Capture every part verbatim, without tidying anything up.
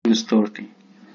ستورتي.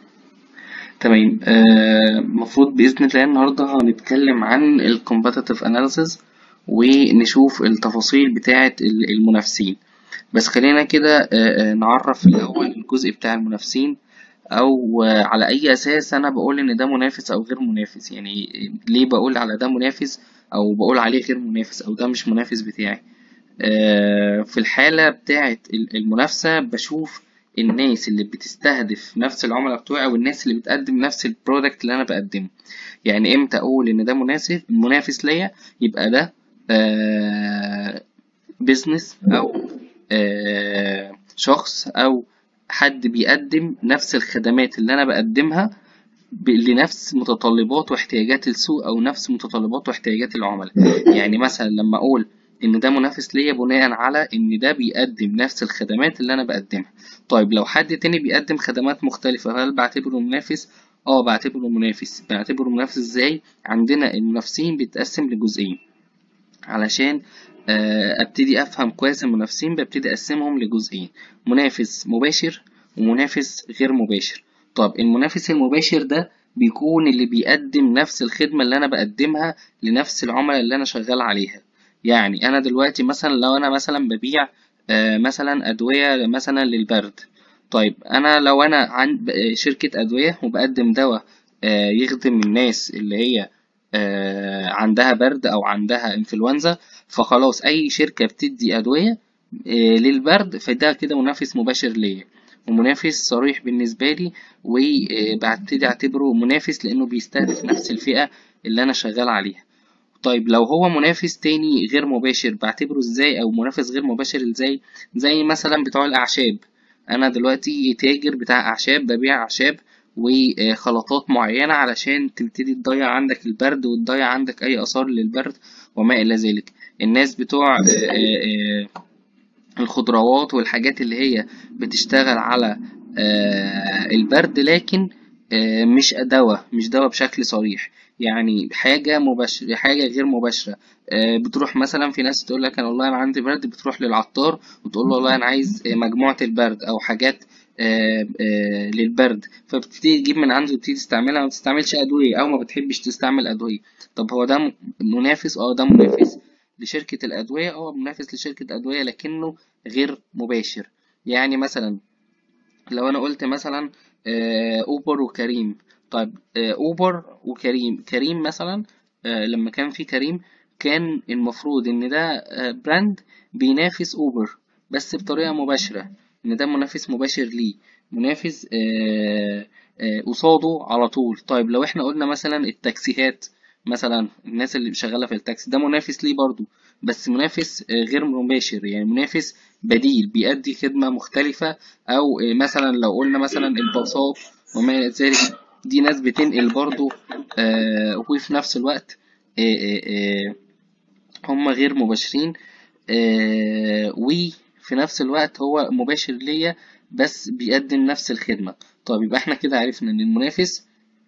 تمام. المفروض آه بإذن الله النهاردة هنتكلم عن ال competitive analysis ونشوف التفاصيل بتاعة المنافسين. بس خلينا كده آه نعرف الأول الجزء بتاع المنافسين، أو آه على أي أساس أنا بقول إن ده منافس أو غير منافس. يعني ليه بقول على ده منافس أو بقول عليه غير منافس أو ده مش منافس بتاعي. آه في الحالة بتاعة المنافسة بشوف الناس اللي بتستهدف نفس العملاء بتوعي او الناس اللي بتقدم نفس البرودكت اللي انا بقدمه. يعني امتى اقول ان ده مناسب منافس ليا؟ يبقى ده آه بيزنس او آه شخص او حد بيقدم نفس الخدمات اللي انا بقدمها لنفس متطلبات واحتياجات السوق او نفس متطلبات واحتياجات العملاء. يعني مثلا لما اقول ان ده منافس ليا بناء على ان ده بيقدم نفس الخدمات اللي انا بقدمها. طيب لو حد تاني بيقدم خدمات مختلفة هل بعتبره منافس؟ اه بعتبره منافس. بعتبره منافس ازاي؟ عندنا المنافسين بيتقسم لجزئين. علشان ابتدي افهم كويس المنافسين ببتدي اقسمهم لجزئين: منافس مباشر ومنافس غير مباشر. طب المنافس المباشر ده بيكون اللي بيقدم نفس الخدمة اللي انا بقدمها لنفس العملاء اللي انا شغال عليها. يعني انا دلوقتي مثلا لو انا مثلا ببيع مثلا ادوية مثلا للبرد. طيب انا لو انا عند شركة ادوية وبقدم دواء يخدم الناس اللي هي عندها برد او عندها انفلونزا، فخلاص اي شركة بتدي ادوية للبرد فده كده منافس مباشر ليا ومنافس صريح بالنسبة لي، وببتدي اعتبره منافس لانه بيستهدف نفس الفئة اللي انا شغال عليها. طيب لو هو منافس تاني غير مباشر بعتبره ازاي، او منافس غير مباشر ازاي؟ زي مثلا بتوع الاعشاب. انا دلوقتي تاجر بتاع اعشاب ببيع اعشاب وخلطات معينة علشان تبتدي تضيع عندك البرد وتضيع عندك اي اثار للبرد وما الى ذلك. الناس بتوع الخضروات والحاجات اللي هي بتشتغل على البرد لكن مش دواء مش دواء بشكل صريح، يعني حاجة مباشرة حاجة غير مباشرة. بتروح مثلا في ناس تقول لك انا والله انا عندي برد، بتروح للعطار وتقول له والله انا عايز مجموعة البرد او حاجات للبرد، فبتبتدي تجيب من عنده وتبتدي تستعملها، ما بتستعملش ادوية او ما بتحبش تستعمل ادوية. طب هو ده منافس؟ اه ده منافس لشركة الادوية، اه منافس لشركة ادوية لكنه غير مباشر. يعني مثلا لو انا قلت مثلا اوبر وكريم. طيب اوبر وكريم، كريم مثلا لما كان في كريم كان المفروض ان ده براند بينافس اوبر بس بطريقة مباشرة، ان ده منافس مباشر ليه، منافس قصاده على طول. طيب لو احنا قلنا مثلا التاكسيات، مثلا الناس اللي شغالة في التاكسي ده منافس ليه برضو بس منافس غير مباشر، يعني منافس بديل بيأدي خدمة مختلفة. أو مثلا لو قلنا مثلا الباصات وما إلى ذلك، دي ناس بتنقل برضو آه وفي نفس الوقت آه آه هم غير مباشرين، آه وفي نفس الوقت هو مباشر ليا بس بيقدم نفس الخدمة. طيب يبقى احنا كده عرفنا ان المنافس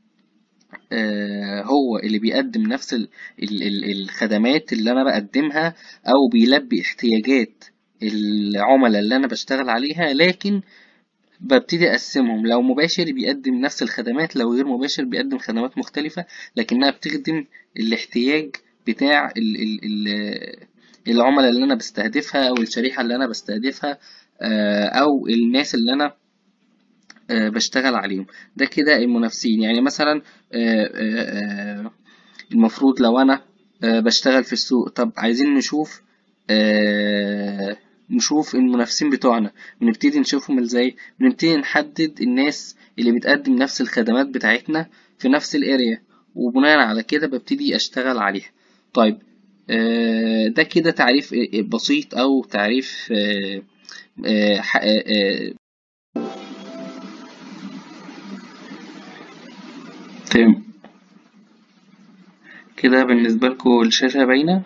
آه هو اللي بيقدم نفس ال ال ال الخدمات اللي انا بقدمها او بيلبي احتياجات العملاء اللي انا بشتغل عليها، لكن ببتدي اقسمهم: لو مباشر بيقدم نفس الخدمات، لو غير مباشر بيقدم خدمات مختلفة لكنها بتخدم الاحتياج بتاع ال ال ال العملاء اللي انا بستهدفها او الشريحة اللي انا بستهدفها او الناس اللي انا بشتغل عليهم. ده كده المنافسين. يعني مثلا المفروض لو انا بشتغل في السوق، طب عايزين نشوف نشوف المنافسين بتوعنا، بنبتدي نشوفهم ازاي؟ بنبتدي نحدد الناس اللي بتقدم نفس الخدمات بتاعتنا في نفس الاريا، وبناء على كده ببتدي اشتغل عليها. طيب ده كده تعريف بسيط او تعريف تمام كده. بالنسبة لكم الشاشة باينة؟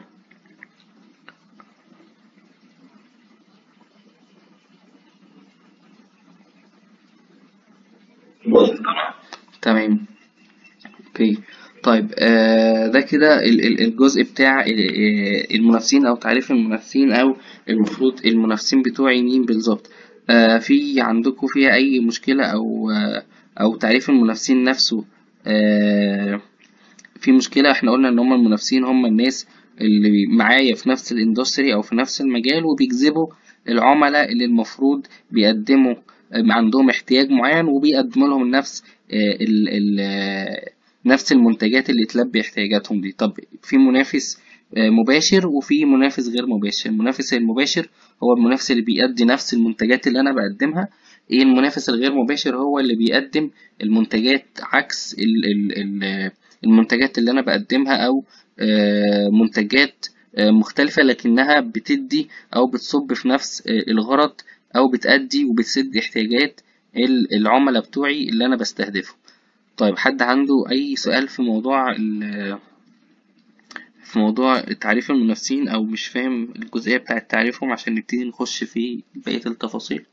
تمام اوكي. طيب آه ده كده الجزء بتاع المنافسين او تعريف المنافسين او المفروض المنافسين بتوعي مين بالظبط. آه في عندكم فيها أي مشكلة أو آه أو تعريف المنافسين نفسه آه في مشكلة؟ احنا قلنا ان هم المنافسين هم الناس اللي معايا في نفس الاندستري او في نفس المجال وبيجذبوا العملاء اللي المفروض بيقدموا عندهم احتياج معين وبيقدموا لهم نفس آه، ال ال آه، نفس المنتجات اللي تلبي احتياجاتهم دي. طب في منافس آه، مباشر وفي منافس غير مباشر. المنافس المباشر هو المنافس اللي بيقدم نفس المنتجات اللي انا بقدمها. ايه المنافس الغير مباشر؟ هو اللي بيقدم المنتجات عكس ال ال ال المنتجات اللي انا بقدمها، او آه، منتجات آه، مختلفة لكنها بتدي او بتصب في نفس آه، الغرض، او بتأدي وبتسد احتياجات ال- العملاء بتوعي اللي انا بستهدفه. طيب حد عنده اي سؤال في موضوع ال- في موضوع تعريف المنافسين، او مش فاهم الجزئية بتاعة تعريفهم عشان نبتدي نخش في بقية التفاصيل؟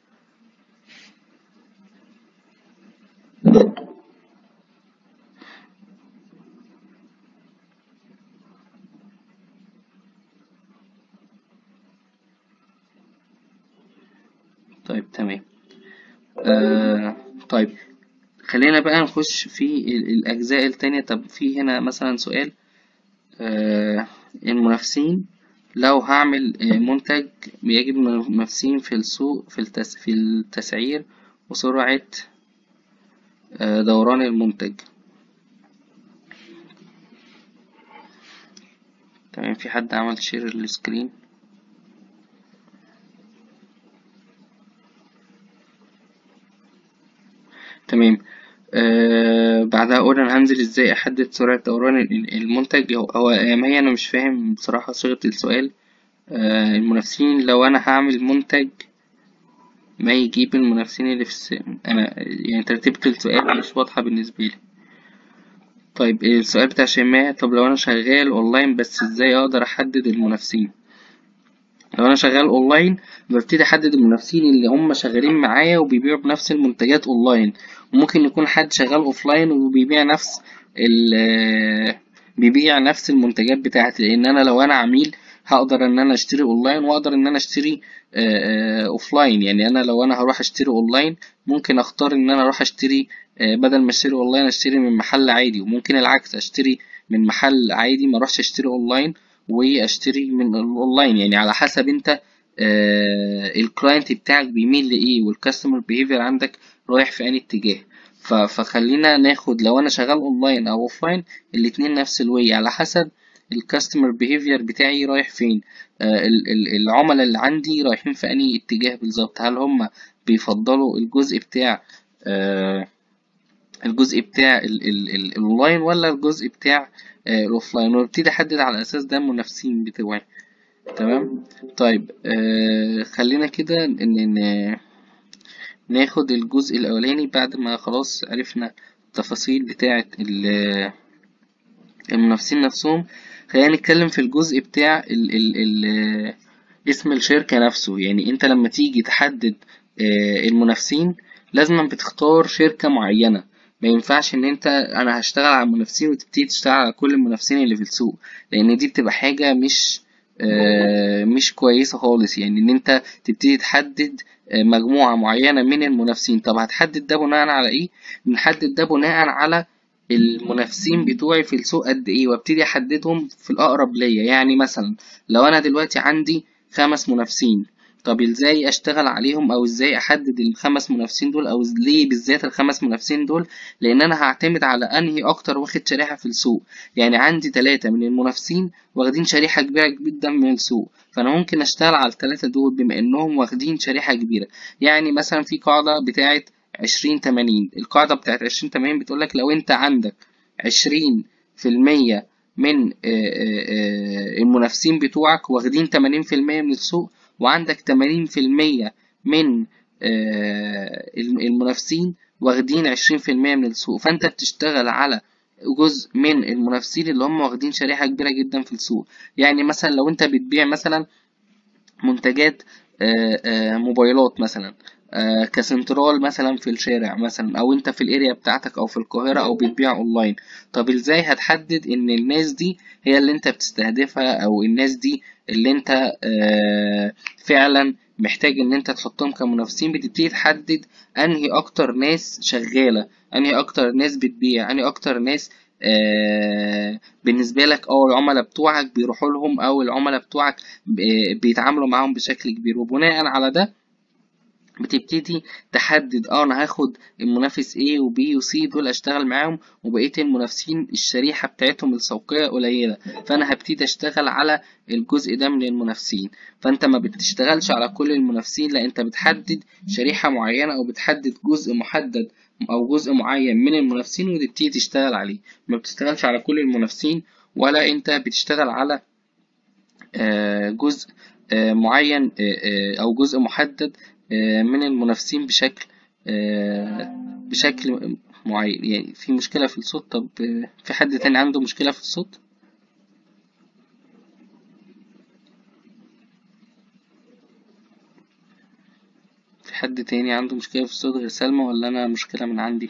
طيب تمام. آه طيب خلينا بقى نخش في ال- الأجزاء التانية. طب في هنا مثلا سؤال، آه المنافسين، لو هعمل آه، منتج بيجب المنافسين في السوق في التس في التسعير وسرعة آه، دوران المنتج. تمام. في حد عمل شير للسكرين؟ تمام. آه بعدها أقول أنا هنزل إزاي أحدد سرعة دوران ال- المنتج. هو هو ما هي أنا مش فاهم بصراحة صيغة السؤال. آه المنافسين، لو أنا هعمل منتج ما يجيب المنافسين اللي في الس... أنا يعني ترتيبة السؤال مش واضحة بالنسبة لي. طيب السؤال بتاع شيماء، طب لو أنا شغال أونلاين بس إزاي أقدر أحدد المنافسين؟ لو أنا شغال أونلاين ببتدي أحدد المنافسين اللي هم شغالين معايا وبيبيعوا بنفس المنتجات أونلاين. وممكن يكون حد شغال أوفلاين وبيبيع نفس ال بيبيع نفس المنتجات بتاعتي، لأن أنا لو أنا عميل هقدر إن أنا أشتري أونلاين وأقدر إن أنا أشتري آه، آه، أوفلاين. يعني أنا لو أنا هروح أشتري أونلاين ممكن أختار إن أنا أروح أشتري آه، بدل ما أشتري أونلاين أشتري من محل عادي، وممكن العكس أشتري من محل عادي ما أروحش أشتري أونلاين واشتري من الاونلاين. يعني على حسب انت آه الكلاينت بتاعك بيميل لايه والكاستمر بيهيفير عندك رايح في انهي اتجاه. ف- فخلينا ناخد لو انا شغال اونلاين او اوفلاين الاتنين نفس الوي على حسب الكاستمر بيهيفير بتاعي رايح فين. آه ال- ال- العملاء اللي عندي رايحين في انهي اتجاه بالظبط. هل هم بيفضلوا الجزء بتاع آه الجزء بتاع ال- ال- ال- الاونلاين ولا الجزء بتاع آه، الاوفلاين، وابتدي احدد على اساس ده المنافسين بتوعي. تمام. طيب آه خلينا كده ان ن- ناخد الجزء الاولاني بعد ما خلاص عرفنا التفاصيل بتاعه ال- المنافسين نفسهم. خلينا نتكلم في الجزء بتاع ال ال ال اسم الشركة نفسه. يعني انت لما تيجي تحدد آه، المنافسين لازم بتختار شركة معينة. ما ينفعش ان انت انا هشتغل على المنافسين وتبتدي تشتغل على كل المنافسين اللي في السوق، لان دي بتبقى حاجة مش آه، مش كويسة خالص. يعني ان انت تبتدي تحدد آه، مجموعة معينة من المنافسين. طب هتحدد ده بناء على ايه؟ بنحدد ده بناء على المنافسين بتوعي في السوق قد ايه، وابتدي احددهم في الاقرب ليا. يعني مثلا لو انا دلوقتي عندي خمس منافسين، طب ازاي اشتغل عليهم او ازاي احدد الخمس منافسين دول، او ليه بالذات الخمس منافسين دول؟ لان انا هعتمد على انهي اكتر واخد شريحة في السوق. يعني عندي ثلاثة من المنافسين واخدين شريحة كبيرة جدا من السوق، فانا ممكن اشتغل على الثلاثة دول بما انهم واخدين شريحة كبيرة. يعني مثلا في قاعدة بتاعت عشرين تمانين. القاعدة بتاعت عشرين تمانين بتقولك لو انت عندك عشرين في المية من آه، آه، آه، المنافسين بتوعك واخدين تمانين في المية من السوق، وعندك تمانين في المية من آه، المنافسين واخدين عشرين في المية من السوق، فانت بتشتغل على جزء من المنافسين اللي هم واخدين شريحة كبيرة جدا في السوق. يعني مثلا لو انت بتبيع مثلا منتجات آه، آه، موبايلات مثلا آه، كسنترال مثلا في الشارع مثلا، او انت في الاريا بتاعتك او في القاهرة او بتبيع اونلاين. طب ازاي هتحدد ان الناس دي هي اللي انت بتستهدفها، او الناس دي اللي انت آه، فعلا محتاج ان انت تحطهم كمنافسين، بتبتدي تحدد انهي اكتر ناس شغالة، انهي اكتر ناس بتبيع، انهي اكتر ناس آه بالنسبة لك اه العملاء بتوعك بيروحوا لهم، او العملاء بتوعك ب- بيتعاملوا معاهم بشكل كبير. وبناء على ده بتبتدي تحدد اه انا هاخد المنافس A و B و C دول اشتغل معاهم، وبقية المنافسين الشريحة بتاعتهم السوقية قليلة، فانا هبتدي اشتغل على الجزء ده من المنافسين. فانت ما بتشتغلش على كل المنافسين، لا انت بتحدد شريحة معينة او بتحدد جزء محدد او جزء معين من المنافسين وتبتدي تشتغل عليه. ما بتشتغلش على كل المنافسين، ولا انت بتشتغل على آه، جزء آه، معين آه، آه، أو جزء محدد آه، من المنافسين بشكل آه، بشكل معين. يعني في مشكلة في الصوت؟ طب آه، في حد تاني عنده مشكلة في الصوت؟ في حد تاني عنده مشكلة في الصوت غير سلمى، ولا أنا مشكلة من عندي؟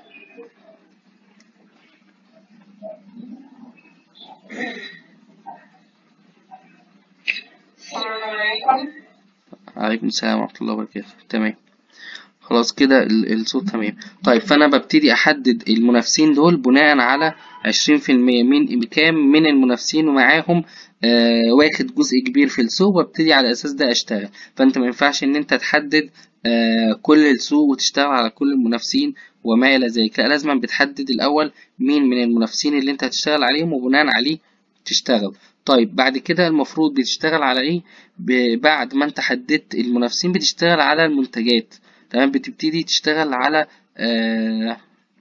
عليكم السلام ورحمة الله وبركاته. تمام، خلاص كده ال- الصوت تمام. طيب فانا ببتدي احدد المنافسين دول بناء على عشرين في المية من بكام من المنافسين، ومعاهم آه واخد جزء كبير في السوق، وابتدي على الاساس ده اشتغل. فانت ما ينفعش ان انت تحدد آه كل السوق وتشتغل على كل المنافسين وما الى ذلك، لا لازم بتحدد الاول مين من المنافسين اللي انت هتشتغل عليهم، وبناء عليه تشتغل. طيب بعد كده المفروض بتشتغل على ايه؟ ب- بعد ما انت حددت المنافسين بتشتغل على المنتجات. تمام، بتبتدي تشتغل على آه،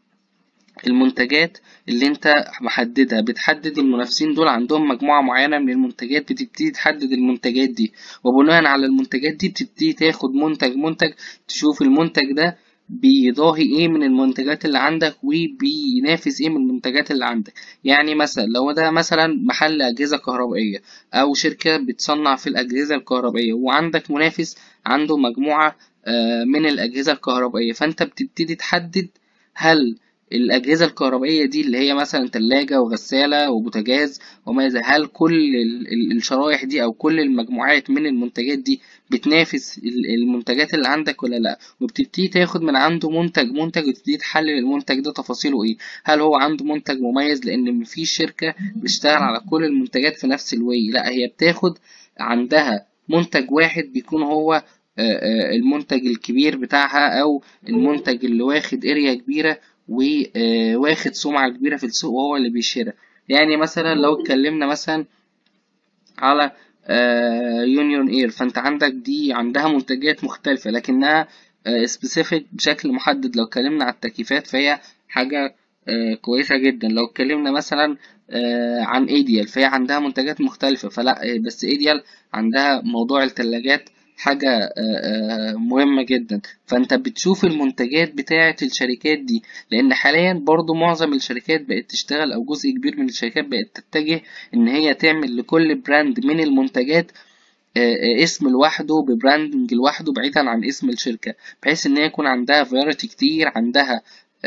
المنتجات اللي انت محددها. بتحدد المنافسين دول عندهم مجموعة معينة من المنتجات، بتبتدي تحدد المنتجات دي، وبناء على المنتجات دي بتبتدي تاخد منتج منتج، تشوف المنتج ده بيضاهي ايه من المنتجات اللي عندك وبينافس ايه من المنتجات اللي عندك. يعني مثلا لو ده مثلا محل اجهزة كهربائية او شركة بتصنع في الاجهزة الكهربائية، وعندك منافس عنده مجموعة آه، من الاجهزة الكهربائية، فانت بتبتدي تحدد هل الأجهزة الكهربائية دي اللي هي مثلا تلاجة وغسالة وبوتاجاز وما إلى ذلك، هل كل ال- ال- الشرايح دي أو كل المجموعات من المنتجات دي بتنافس ال- المنتجات اللي عندك ولا لأ؟ وبتبتدي تاخد من عنده منتج منتج وتبتدي تحلل المنتج ده تفاصيله إيه. هل هو عنده منتج مميز؟ لأن مفيش شركة بتشتغل على كل المنتجات في نفس الوي، لأ هي بتاخد عندها منتج واحد بيكون هو آه، آه، المنتج الكبير بتاعها، أو المنتج اللي واخد اريا كبيرة وواخد سمعة كبيرة في السوق وهو اللي بيشيرها. يعني مثلا لو اتكلمنا مثلا على يونيون اير، فانت عندك دي عندها منتجات مختلفة لكنها سبيسيفيك بشكل محدد. لو اتكلمنا على التكييفات فهي حاجة آه، كويسة جدا. لو اتكلمنا مثلا آه، عن ايديال فهي عندها منتجات مختلفة، فلا آه، بس ايديال عندها موضوع الثلاجات حاجة آه، آه، مهمة جدا. فانت بتشوف المنتجات بتاعة الشركات دي، لان حاليا برضو معظم الشركات بقت تشتغل او جزء كبير من الشركات بقت تتجه ان هي تعمل لكل براند من المنتجات آه، آه، اسم لوحده ببراندنج لوحده بعيدا عن اسم الشركة، بحيث ان هي يكون عندها فيرايتي كتير، عندها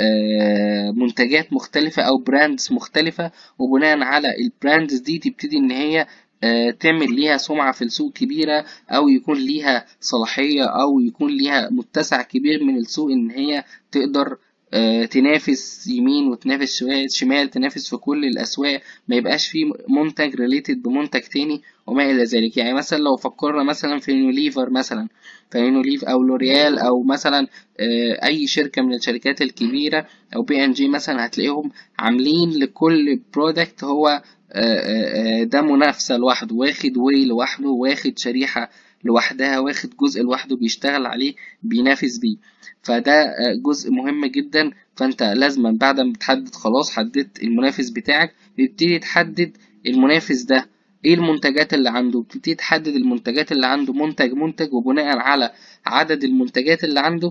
آه، منتجات مختلفة او براندز مختلفة، وبناء على البراندز دي تبتدي ان هي آه، تعمل ليها سمعة في السوق كبيرة، او يكون ليها صلاحية، او يكون ليها متسع كبير من السوق ان هي تقدر آه، تنافس يمين وتنافس شوية شمال، تنافس في كل الأسواق، ما يبقاش في منتج ريليتد بمنتج تاني وما إلى ذلك. يعني مثلا لو فكرنا مثلا في يونيليفر مثلا، فيونيليف أو لوريال أو مثلا آه، أي شركة من الشركات الكبيرة أو بي إن جي مثلا، هتلاقيهم عاملين لكل برودكت هو آه، آه، آه، ده منافسة لوحده، واخد واي لوحده، واخد شريحة لوحدها، واخد جزء لوحده بيشتغل عليه بينافس بيه. فده آه، جزء مهم جدا. فانت لازما بعد ما بتحدد خلاص حددت المنافس بتاعك، بتبتدي تحدد المنافس ده ايه المنتجات اللي عنده، بتبتدي تحدد المنتجات اللي عنده منتج منتج، وبناء على عدد المنتجات اللي عنده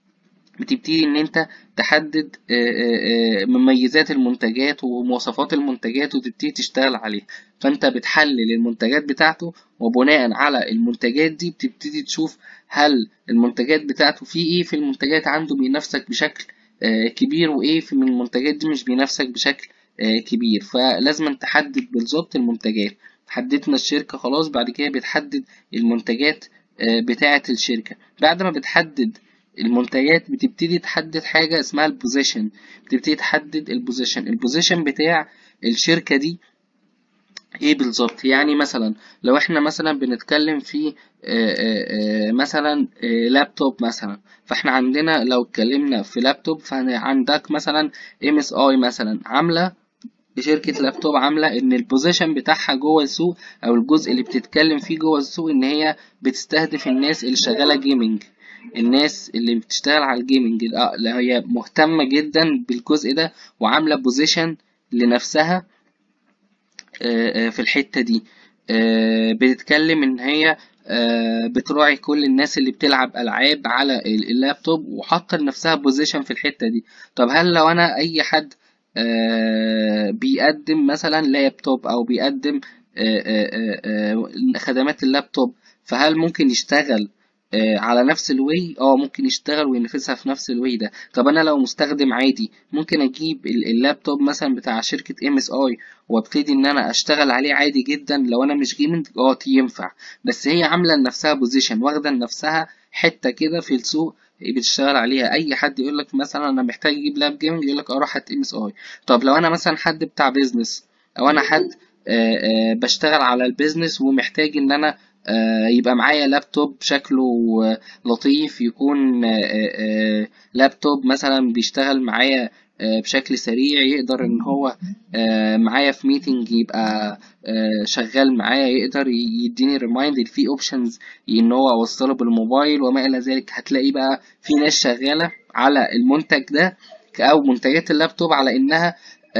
بتبتدي ان انت تحدد آه، آه، آه، مميزات المنتجات ومواصفات المنتجات وتبتدي تشتغل عليها. فانت بتحلل المنتجات بتاعته، وبناء على المنتجات دي بتبتدي تشوف هل المنتجات بتاعته في ايه في المنتجات عنده بينافسك بشكل آه، كبير، وايه في من المنتجات دي مش بينافسك بشكل آه، كبير. فلازم تحدد بالظبط المنتجات. حددنا الشركة خلاص، بعد كده بتحدد المنتجات بتاعة الشركة. بعد ما بتحدد المنتجات بتبتدي تحدد حاجة اسمها البوزيشن، بتبتدي تحدد البوزيشن البوزيشن بتاع الشركة دي ايه بالظبط. يعني مثلا لو احنا مثلا بنتكلم في آه، آه، آه، مثلا آه، لابتوب مثلا، فاحنا عندنا لو اتكلمنا في لابتوب فعندك مثلا ام اس اي مثلا عامله، شركة لابتوب عاملة ان البوزيشن بتاعها جوه السوق او الجزء اللي بتتكلم فيه جوه السوق ان هي بتستهدف الناس اللي شغالة جيمنج، الناس اللي بتشتغل على الجيمنج، اللي هي مهتمة جدا بالجزء ده وعاملة بوزيشن لنفسها في الحتة دي. بتتكلم ان هي بتراعي كل الناس اللي بتلعب العاب على اللابتوب وحاطه لنفسها بوزيشن في الحتة دي. طب هل لو انا اي حد بيقدم مثلا لابتوب او بيقدم خدمات اللابتوب، فهل ممكن يشتغل على نفس الواي؟ اه ممكن يشتغل وينافسها في نفس الواي ده. طب انا لو مستخدم عادي ممكن اجيب اللابتوب مثلا بتاع شركة ام اس اي وابتدي ان انا اشتغل عليه عادي جدا لو انا مش جيمنج، اه ينفع. بس هي عامله لنفسها بوزيشن، واخده لنفسها حته كده في السوق بتشتغل عليها. اي حد يقول لك مثلا انا محتاج اجيب لاب جيمنج يقول لك اروح هات ام اس اي. طب لو انا مثلا حد بتاع بيزنس او انا حد آآ آآ بشتغل على البيزنس ومحتاج ان انا يبقى معايا لابتوب شكله لطيف، يكون آآ لابتوب مثلا بيشتغل معايا بشكل سريع، يقدر ان هو معايا في ميتنج يبقى شغال معايا، يقدر يديني ريمايندر في اوبشنز ان هو اوصله بالموبايل وما الى ذلك. هتلاقي بقى في ناس شغالة على المنتج ده او منتجات اللابتوب على انها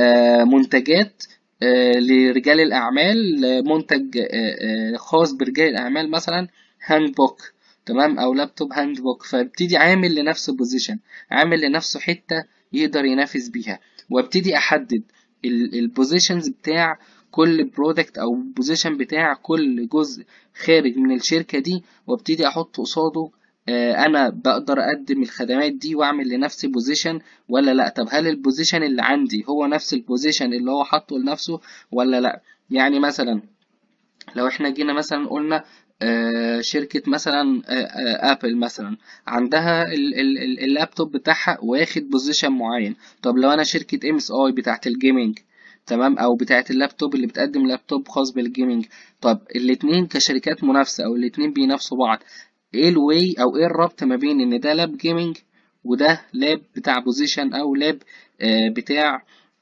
منتجات لرجال الاعمال، منتج خاص برجال الاعمال مثلا هاند بوك، تمام، او لابتوب هاند بوك. فابتدي عامل لنفسه بوزيشن، عامل لنفسه حتة يقدر ينافس بيها، وابتدي احدد البوزيشنز بتاع كل برودكت او البوزيشن بتاع كل جزء خارج من الشركة دي، وابتدي احط قصاده انا بقدر اقدم الخدمات دي واعمل لنفسي بوزيشن ولا لا. طب هل البوزيشن اللي عندي هو نفس البوزيشن اللي هو حاطه لنفسه ولا لا. يعني مثلا لو احنا جينا مثلا قلنا آه شركة مثلا آه ابل مثلا عندها اللابتوب بتاعها واخد بوزيشن معين. طب لو انا شركة ام اس اي بتاعت الجيمنج، تمام، او بتاعت اللابتوب اللي بتقدم لابتوب خاص بالجيمنج، طب الاتنين كشركات منافسة او الاتنين بينافسوا بعض، ايه الواي او ايه الربط ما بين ان ده لاب جيمنج وده لاب بتاع بوزيشن او لاب آه بتاع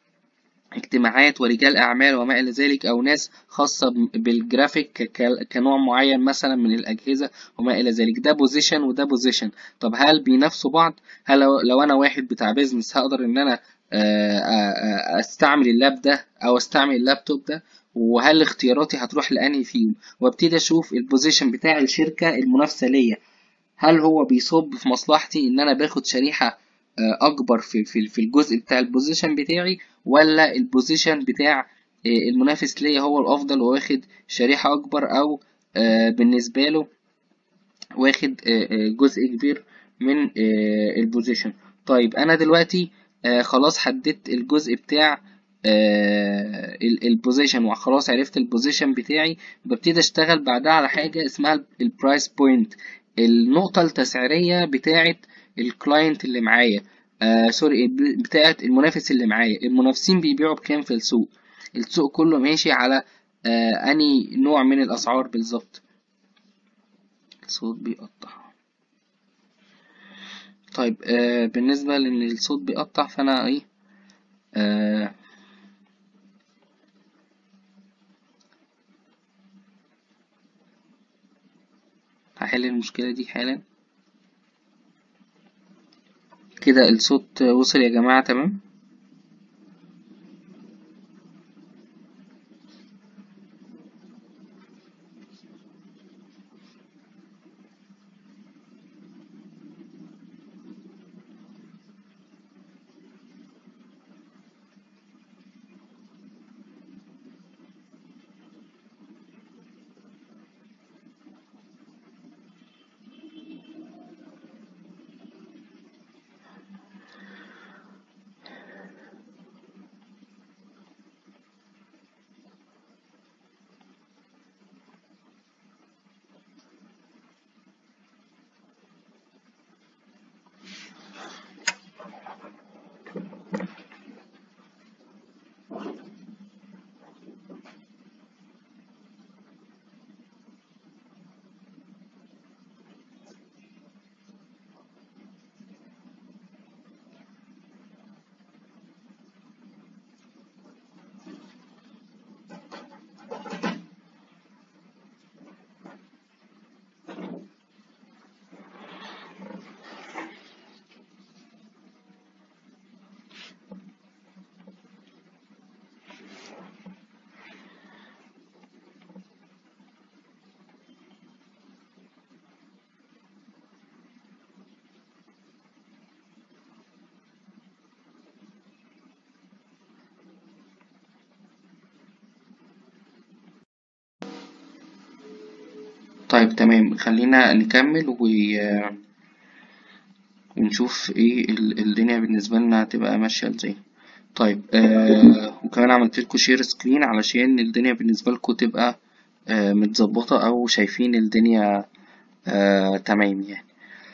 اجتماعات ورجال اعمال وما الى ذلك، او ناس خاصه بالجرافيك كنوع معين مثلا من الاجهزه وما الى ذلك. ده بوزيشن وده بوزيشن. طب هل بينافسوا بعض؟ هل لو انا واحد بتاع بيزنس هقدر ان انا استعمل اللاب ده او استعمل اللابتوب ده، وهل اختياراتي هتروح لانهي فيهم؟ وابتدي اشوف البوزيشن بتاع الشركه المنافسه ليا، هل هو بيصب في مصلحتي ان انا باخد شريحة اكبر في في في الجزء بتاع البوزيشن بتاعي، ولا البوزيشن بتاع المنافس ليا هو الافضل وواخد شريحة اكبر، او بالنسبة له واخد جزء كبير من البوزيشن. طيب انا دلوقتي خلاص حددت الجزء بتاع البوزيشن وخلاص عرفت البوزيشن بتاعي، ببتدي اشتغل بعدها على حاجة اسمها البرايس بوينت، النقطة التسعيرية بتاعة الكلاينت اللي معايا، آه سوري بتاعة المنافس اللي معايا. المنافسين بيبيعوا بكام في السوق؟ السوق كله ماشي على آه اني نوع من الاسعار بالظبط. الصوت بيقطع. طيب آه بالنسبة لان الصوت بيقطع فانا ايه آه هحل المشكلة دي حالا. كده الصوت وصل يا جماعة؟ تمام. طيب تمام، خلينا نكمل و... ونشوف ايه ال- الدنيا بالنسبة لنا هتبقى ماشية ازاي. طيب آه وكمان عملت لكم شير سكرين علشان الدنيا بالنسبة لكم تبقى آه متظبطة او شايفين الدنيا آه تمام يعني.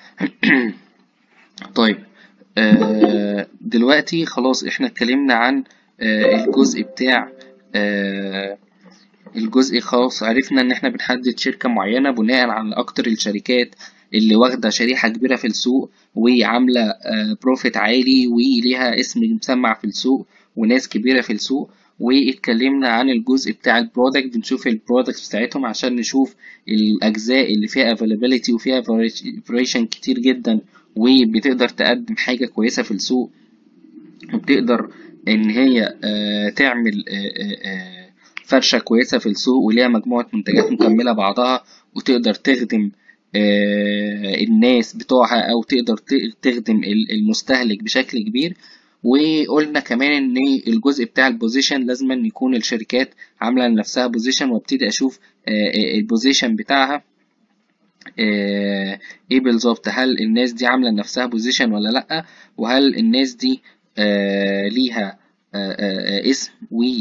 طيب آه دلوقتي خلاص احنا اتكلمنا عن آه الجزء بتاع آه الجزء خلاص عرفنا ان احنا بنحدد شركة معينة بناء على اكتر الشركات اللي واخدة شريحة كبيرة في السوق وعاملة بروفيت عالي وليها اسم مسمع في السوق وناس كبيرة في السوق. واتكلمنا عن الجزء بتاع البرودكت، بنشوف البرودكتس بتاعتهم عشان نشوف الأجزاء اللي فيها availability وفيها variation كتير جدا وبتقدر تقدم حاجة كويسة في السوق، وبتقدر إن هي آه، تعمل آه، آه، آه، فرشة كويسة في السوق وليها مجموعة منتجات مكملة بعضها، وتقدر تخدم آه، الناس بتوعها أو تقدر ت- تخدم ال- المستهلك بشكل كبير. وقلنا كمان إن الجزء بتاع البوزيشن لازم أن يكون الشركات عاملة لنفسها بوزيشن، وابتدي أشوف البوزيشن بتاعها آه، ايه بالظبط، هل الناس دي عاملة لنفسها بوزيشن ولا لأ، وهل الناس دي آه، ليها آه، آه، اسم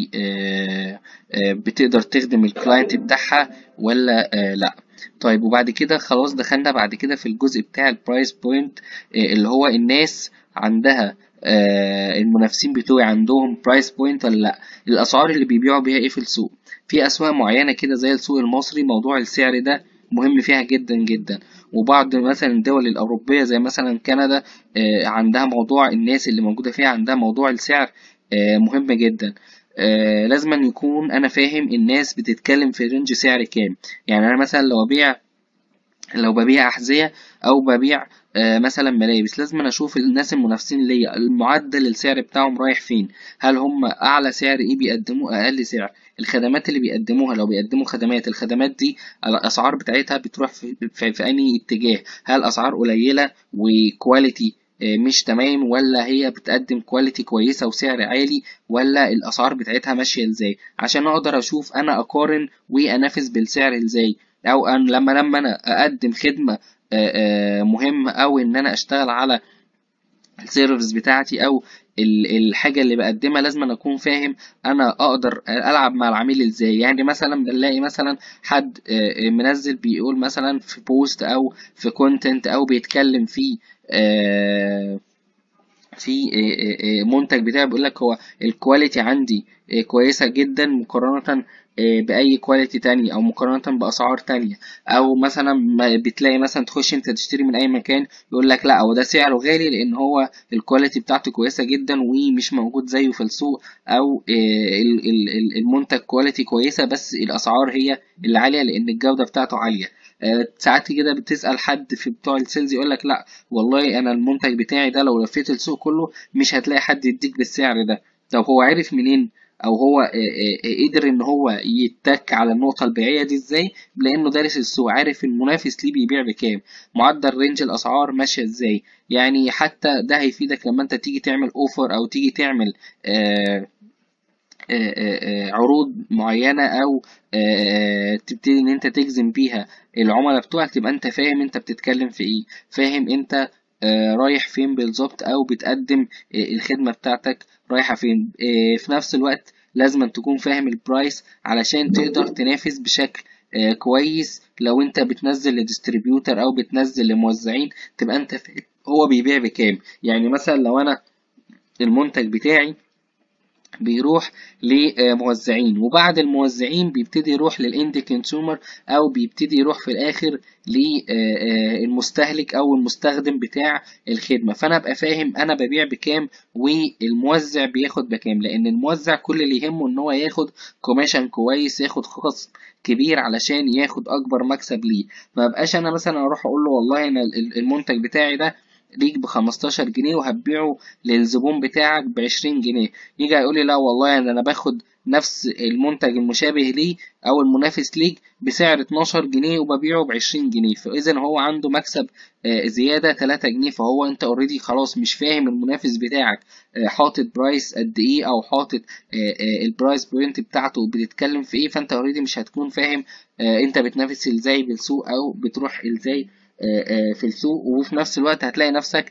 وبتقدر تخدم الكلاينت بتاعها ولا آه، لأ. طيب وبعد كده خلاص دخلنا بعد كده في الجزء بتاع البرايس بوينت، اللي هو الناس عندها آه، المنافسين بتوعي عندهم برايس بوينت ولا لأ، الأسعار اللي بيبيعوا بيها ايه في السوق. في أسواق معينة كده زي السوق المصري موضوع السعر ده مهم فيها جدا جدا، وبعض مثلا الدول الأوروبية زي مثلا كندا آه، عندها موضوع الناس اللي موجودة فيها عندها موضوع السعر آه، مهم جدا. آه، لازم أن يكون أنا فاهم الناس بتتكلم في رينج سعر كام. يعني أنا مثلا لو أبيع لو ببيع أحذية أو ببيع آه، مثلا ملابس، لازم أنا أشوف الناس المنافسين ليا المعدل السعر بتاعهم رايح فين، هل هم أعلى سعر إيه بيقدموه، أقل سعر، الخدمات اللي بيقدموها لو بيقدموا خدمات، الخدمات دي الأسعار بتاعتها بتروح في, في, في أي اتجاه، هل أسعار قليلة وكواليتي آه، مش تمام، ولا هي بتقدم كواليتي كويسة وسعر عالي، ولا الأسعار بتاعتها ماشية ازاي، عشان أقدر أشوف أنا أقارن وأنافس بالسعر ازاي. او أن لما لما انا اقدم خدمه آه، آه، مهمه، او ان انا اشتغل على السيرفيس بتاعتي او ال- الحاجه اللي بقدمها، لازم أنا اكون فاهم انا اقدر العب مع العميل ازاي. يعني مثلا بنلاقي مثلا حد آه، منزل بيقول مثلا في بوست او في كونتنت او بيتكلم في آه، في آه، آه، آه، منتج بتاعي، بيقول لك هو الكواليتي عندي آه، كويسة جدا مقارنة آه، بأي كواليتي تانية أو مقارنة بأسعار تانية. أو مثلا ما بتلاقي مثلا تخش أنت تشتري من أي مكان يقول لك لا هو ده سعره غالي لأن هو الكواليتي بتاعته كويسة جدا ومش موجود زيه في السوق، أو آه، ال- ال- ال- المنتج كواليتي كويسة بس الأسعار هي اللي عالية لأن الجودة بتاعته عالية. آه، ساعات كده بتسأل حد في بتوع السيلز يقول لك لا والله انا المنتج بتاعي ده لو لفيت السوق كله مش هتلاقي حد يديك بالسعر ده. طب هو عرف منين، او هو آه، آه، آه، قدر ان هو يتك على النقطة البيعية دي ازاي؟ لانه دارس السوق، عارف المنافس ليه بيبيع بكام، معدل رينج الاسعار ماشية ازاي. يعني حتى ده هيفيدك لما انت تيجي تعمل اوفر او تيجي تعمل آه آه، آه، آه، عروض معينة أو آه، تبتدي إن أنت تجزم بيها العملاء بتوعك، تبقى أنت فاهم أنت بتتكلم في إيه، فاهم أنت آه، رايح فين بالظبط، أو بتقدم آه، الخدمة بتاعتك رايحة فين. آه، في نفس الوقت لازم تكون فاهم البرايس علشان تقدر تنافس بشكل آه، كويس. لو أنت بتنزل لديستريبيوتر أو بتنزل لموزعين تبقى أنت فاهم هو بيبيع بكام. يعني مثلا لو أنا المنتج بتاعي بيروح لموزعين، وبعد الموزعين بيبتدي يروح للاند كونسيومر، او بيبتدي يروح في الاخر للمستهلك او المستخدم بتاع الخدمه. فانا ابقى فاهم انا ببيع بكام والموزع بياخد بكام، لان الموزع كل اللي يهمه ان هو ياخد كوميشن كويس، ياخد خصم كبير علشان ياخد اكبر مكسب ليه. ما بقاش انا مثلا اروح اقول له والله انا المنتج بتاعي ده ليك بخمستاشر جنيه وهتبيعه للزبون بتاعك بعشرين جنيه، يجي يقول لي لا والله انا باخد نفس المنتج المشابه ليه او المنافس ليك بسعر اتناشر جنيه وببيعه بعشرين جنيه، فاذا هو عنده مكسب زياده تلاتة جنيه. فهو انت اوريدي خلاص مش فاهم المنافس بتاعك حاطط برايس قد ايه او حاطط البرايس بوينت بتاعته بتتكلم في ايه، فانت اوريدي مش هتكون فاهم انت بتنافس ازاي بالسوق او بتروح ازاي في السوق، وفي نفس الوقت هتلاقي نفسك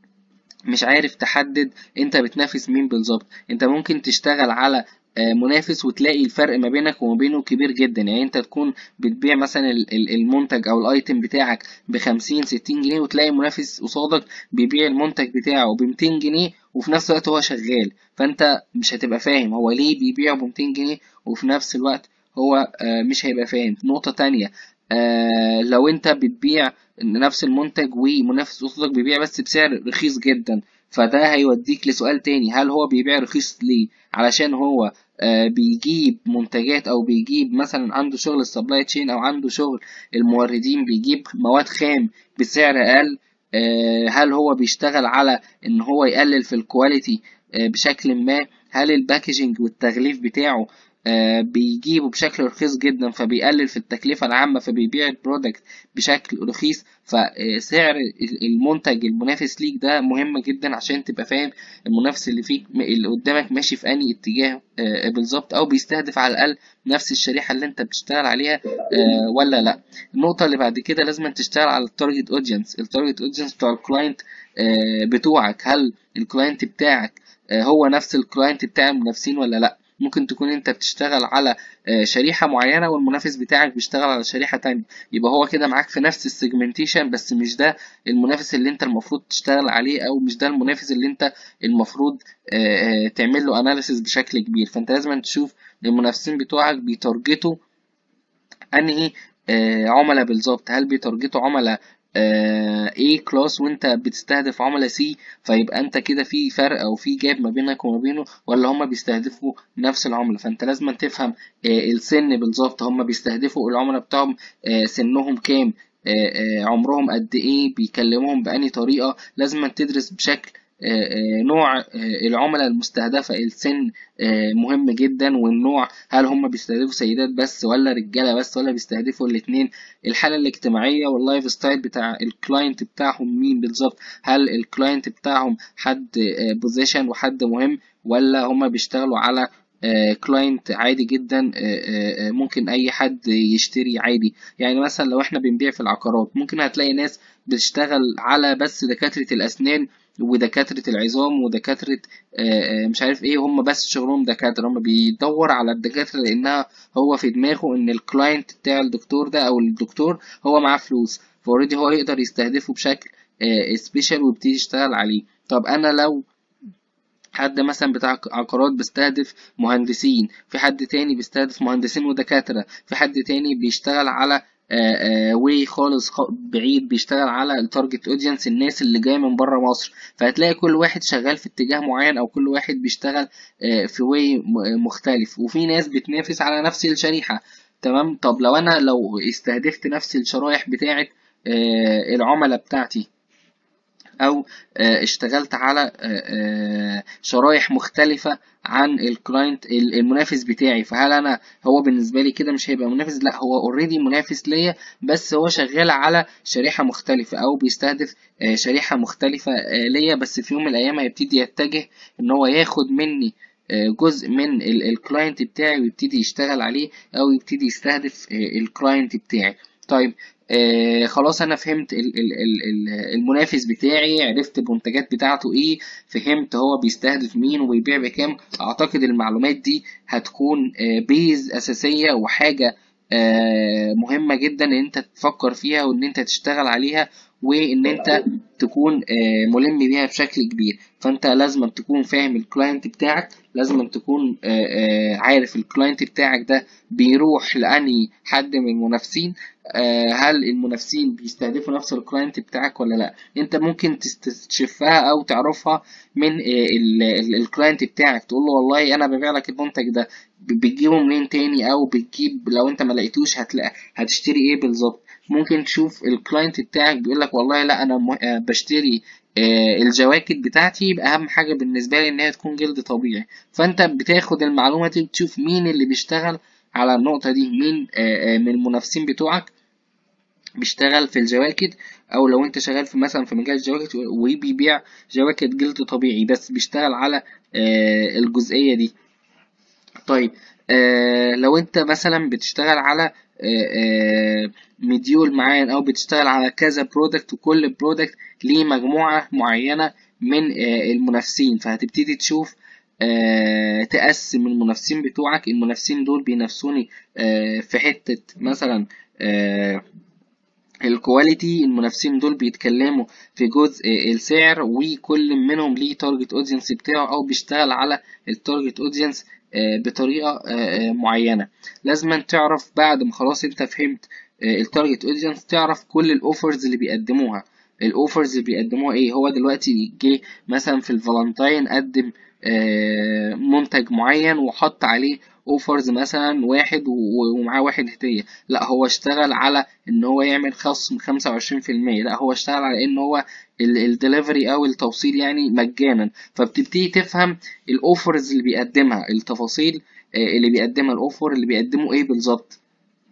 مش عارف تحدد انت بتنافس مين بالظبط. انت ممكن تشتغل على منافس وتلاقي الفرق ما بينك وما بينه كبير جدا، يعني انت تكون بتبيع مثلا المنتج او الايتم بتاعك بخمسين ستين جنيه وتلاقي منافس قصادك بيبيع المنتج بتاعه بمتين جنيه وفي نفس الوقت هو شغال، فانت مش هتبقى فاهم هو ليه بيبيعه بمتين جنيه وفي نفس الوقت هو مش هيبقى فاهم. نقطة تانية، آه لو انت بتبيع نفس المنتج ومنافس قصادك بيبيع بس بسعر رخيص جدا، فده هيوديك لسؤال تاني، هل هو بيبيع رخيص ليه؟ علشان هو آه بيجيب منتجات او بيجيب مثلا عنده شغل السبلاي تشين او عنده شغل الموردين بيجيب مواد خام بسعر اقل؟ آه هل هو بيشتغل على ان هو يقلل في الكواليتي آه بشكل ما؟ هل الباكجينج والتغليف بتاعه آه بيجيبه بشكل رخيص جدا فبيقلل في التكلفة العامة فبيبيع البرودكت بشكل رخيص؟ فسعر المنتج المنافس ليك ده مهم جدا عشان تبقى فاهم المنافس اللي فيك اللي قدامك ماشي في أي اتجاه آه بالظبط، او بيستهدف على الاقل نفس الشريحة اللي انت بتشتغل عليها آه ولا لا. النقطة اللي بعد كده لازم تشتغل على التارجت اودينس، التارجت اودينس بتاع الكلاينت آه بتوعك، هل الكلاينت بتاعك آه هو نفس الكلاينت بتاع المنافسين ولا لا؟ ممكن تكون انت بتشتغل على شريحة معينة والمنافس بتاعك بيشتغل على شريحة تانية، يبقى هو كده معاك في نفس السيجمنتيشن بس مش ده المنافس اللي انت المفروض تشتغل عليه او مش ده المنافس اللي انت المفروض تعمل له اناليسيس بشكل كبير. فانت لازم تشوف المنافسين بتوعك بيتارجتوا انهي عملاء بالظبط، هل بيتارجتوا عملاء A كلاس وانت بتستهدف عملاء سي، فيبقى انت كده في فرق او في جاب ما بينك وما بينه، ولا هما بيستهدفوا نفس العملاء. فانت لازم تفهم السن بالظبط، هما بيستهدفوا العملاء بتاعهم سنهم كام، عمرهم قد ايه، بيكلموهم بأني طريقة. لازم تدرس بشكل نوع العملاء المستهدفة، السن مهم جدا، والنوع هل هم بيستهدفوا سيدات بس ولا رجالة بس ولا بيستهدفوا الاتنين، الحالة الاجتماعية واللايف ستايل بتاع الكلاينت بتاعهم مين بالظبط، هل الكلاينت بتاعهم حد بوزيشن وحد مهم ولا هم بيشتغلوا على كلاينت عادي جدا ممكن اي حد يشتري عادي. يعني مثلا لو احنا بنبيع في العقارات ممكن هتلاقي ناس بتشتغل على بس دكاترة الاسنان ودكاترة العظام ودكاترة مش عارف ايه، هم بس شغلهم دكاترة، هم بيدور على الدكاترة لانها هو في دماغه ان الكلاينت بتاع الدكتور ده او الدكتور هو معاه فلوس، فاوريدي هو يقدر يستهدفه بشكل سبيشال ويبتدي يشتغل عليه. طب انا لو حد مثلا بتاع عقارات بيستهدف مهندسين، في حد تاني بيستهدف مهندسين ودكاترة، في حد تاني بيشتغل على واي خالص بعيد بيشتغل على التارجت اودينس الناس اللي جايه من بره مصر، فهتلاقي كل واحد شغال في اتجاه معين او كل واحد بيشتغل في واي مختلف، وفي ناس بتنافس على نفس الشريحة. تمام. طب لو انا لو استهدفت نفس الشرايح بتاعه العملاء بتاعتي او اشتغلت على شرايح مختلفة عن الكلاينت المنافس بتاعي، فهل انا هو بالنسبة لي كده مش هيبقى منافس؟ لا، هو اوريدي منافس ليا بس هو شغال على شريحة مختلفة او بيستهدف شريحة مختلفة ليا، بس في يوم من الايام هيبتدي يتجه ان هو ياخد مني جزء من الكلاينت بتاعي ويبتدي يشتغل عليه او يبتدي يستهدف الكلاينت بتاعي. طيب آه خلاص انا فهمت ال ال ال المنافس بتاعي، عرفت المنتجات بتاعته ايه، فهمت هو بيستهدف مين وبيبيع بكام. اعتقد المعلومات دي هتكون آه بيز اساسية وحاجة آه مهمة جدا ان انت تفكر فيها وان انت تشتغل عليها وان انت تكون آه ملم بيها بشكل كبير. فانت لازم تكون فاهم الكلاينت بتاعك، لازم تكون آه آه عارف الكلاينت بتاعك ده بيروح لأني حد من المنافسين، هل المنافسين بيستهدفوا نفس الكلاينت بتاعك ولا لا. انت ممكن تستشفها او تعرفها من الكلاينت بتاعك، تقول له والله انا ببيع لك المنتج ده، بتجيبه منين تاني، او بتجيب لو انت ما لقيتوش هتلاقي هتشتري ايه بالظبط. ممكن تشوف الكلاينت بتاعك بيقول لك والله لا انا م- آه، بشتري آه، الجواكت بتاعتي، يبقى اهم حاجه بالنسبه لي ان هي تكون جلد طبيعي. فانت بتاخد المعلومه دي، بتشوف مين اللي بيشتغل على النقطه دي، مين آه، آه، من المنافسين بتوعك بيشتغل في الجواكت، او لو انت شغال في مثلا في مجال الجواكت وبيبيع جواكت جلد طبيعي بس بيشتغل على آه، الجزئيه دي. طيب آه لو انت مثلا بتشتغل على آه آه مديول معين، او بتشتغل على كذا برودكت، وكل برودكت ليه مجموعة معينة من آه المنافسين، فهتبتدي تشوف آه تقسم المنافسين بتوعك. المنافسين دول بينافسوني آه في حتة مثلا آه الكواليتي، المنافسين دول بيتكلموا في جزء السعر، وكل منهم ليه تارجت اودينس بتاعه، او بيشتغل على التارجت اودينس بطريقة آه، آه، معينة. لازم تعرف بعد ما خلاص انت فهمت التارجت اودينس، تعرف كل الاوفرز اللي بيقدموها. الاوفرز اللي بيقدموها ايه؟ هو دلوقتي جه مثلا في الفالنتاين قدم آه، منتج معين وحط عليه اوفرز مثلا واحد و- ومعاه واحد هدية. لا، هو اشتغل على ان هو يعمل خصم خمسة وعشرين في المية. لا، هو اشتغل على ان هو الدليفري او التوصيل يعني مجانا. فبتبتدي تفهم الاوفرز اللي بيقدمها، التفاصيل آه، اللي بيقدمها، الاوفر اللي بيقدمه ايه بالظبط.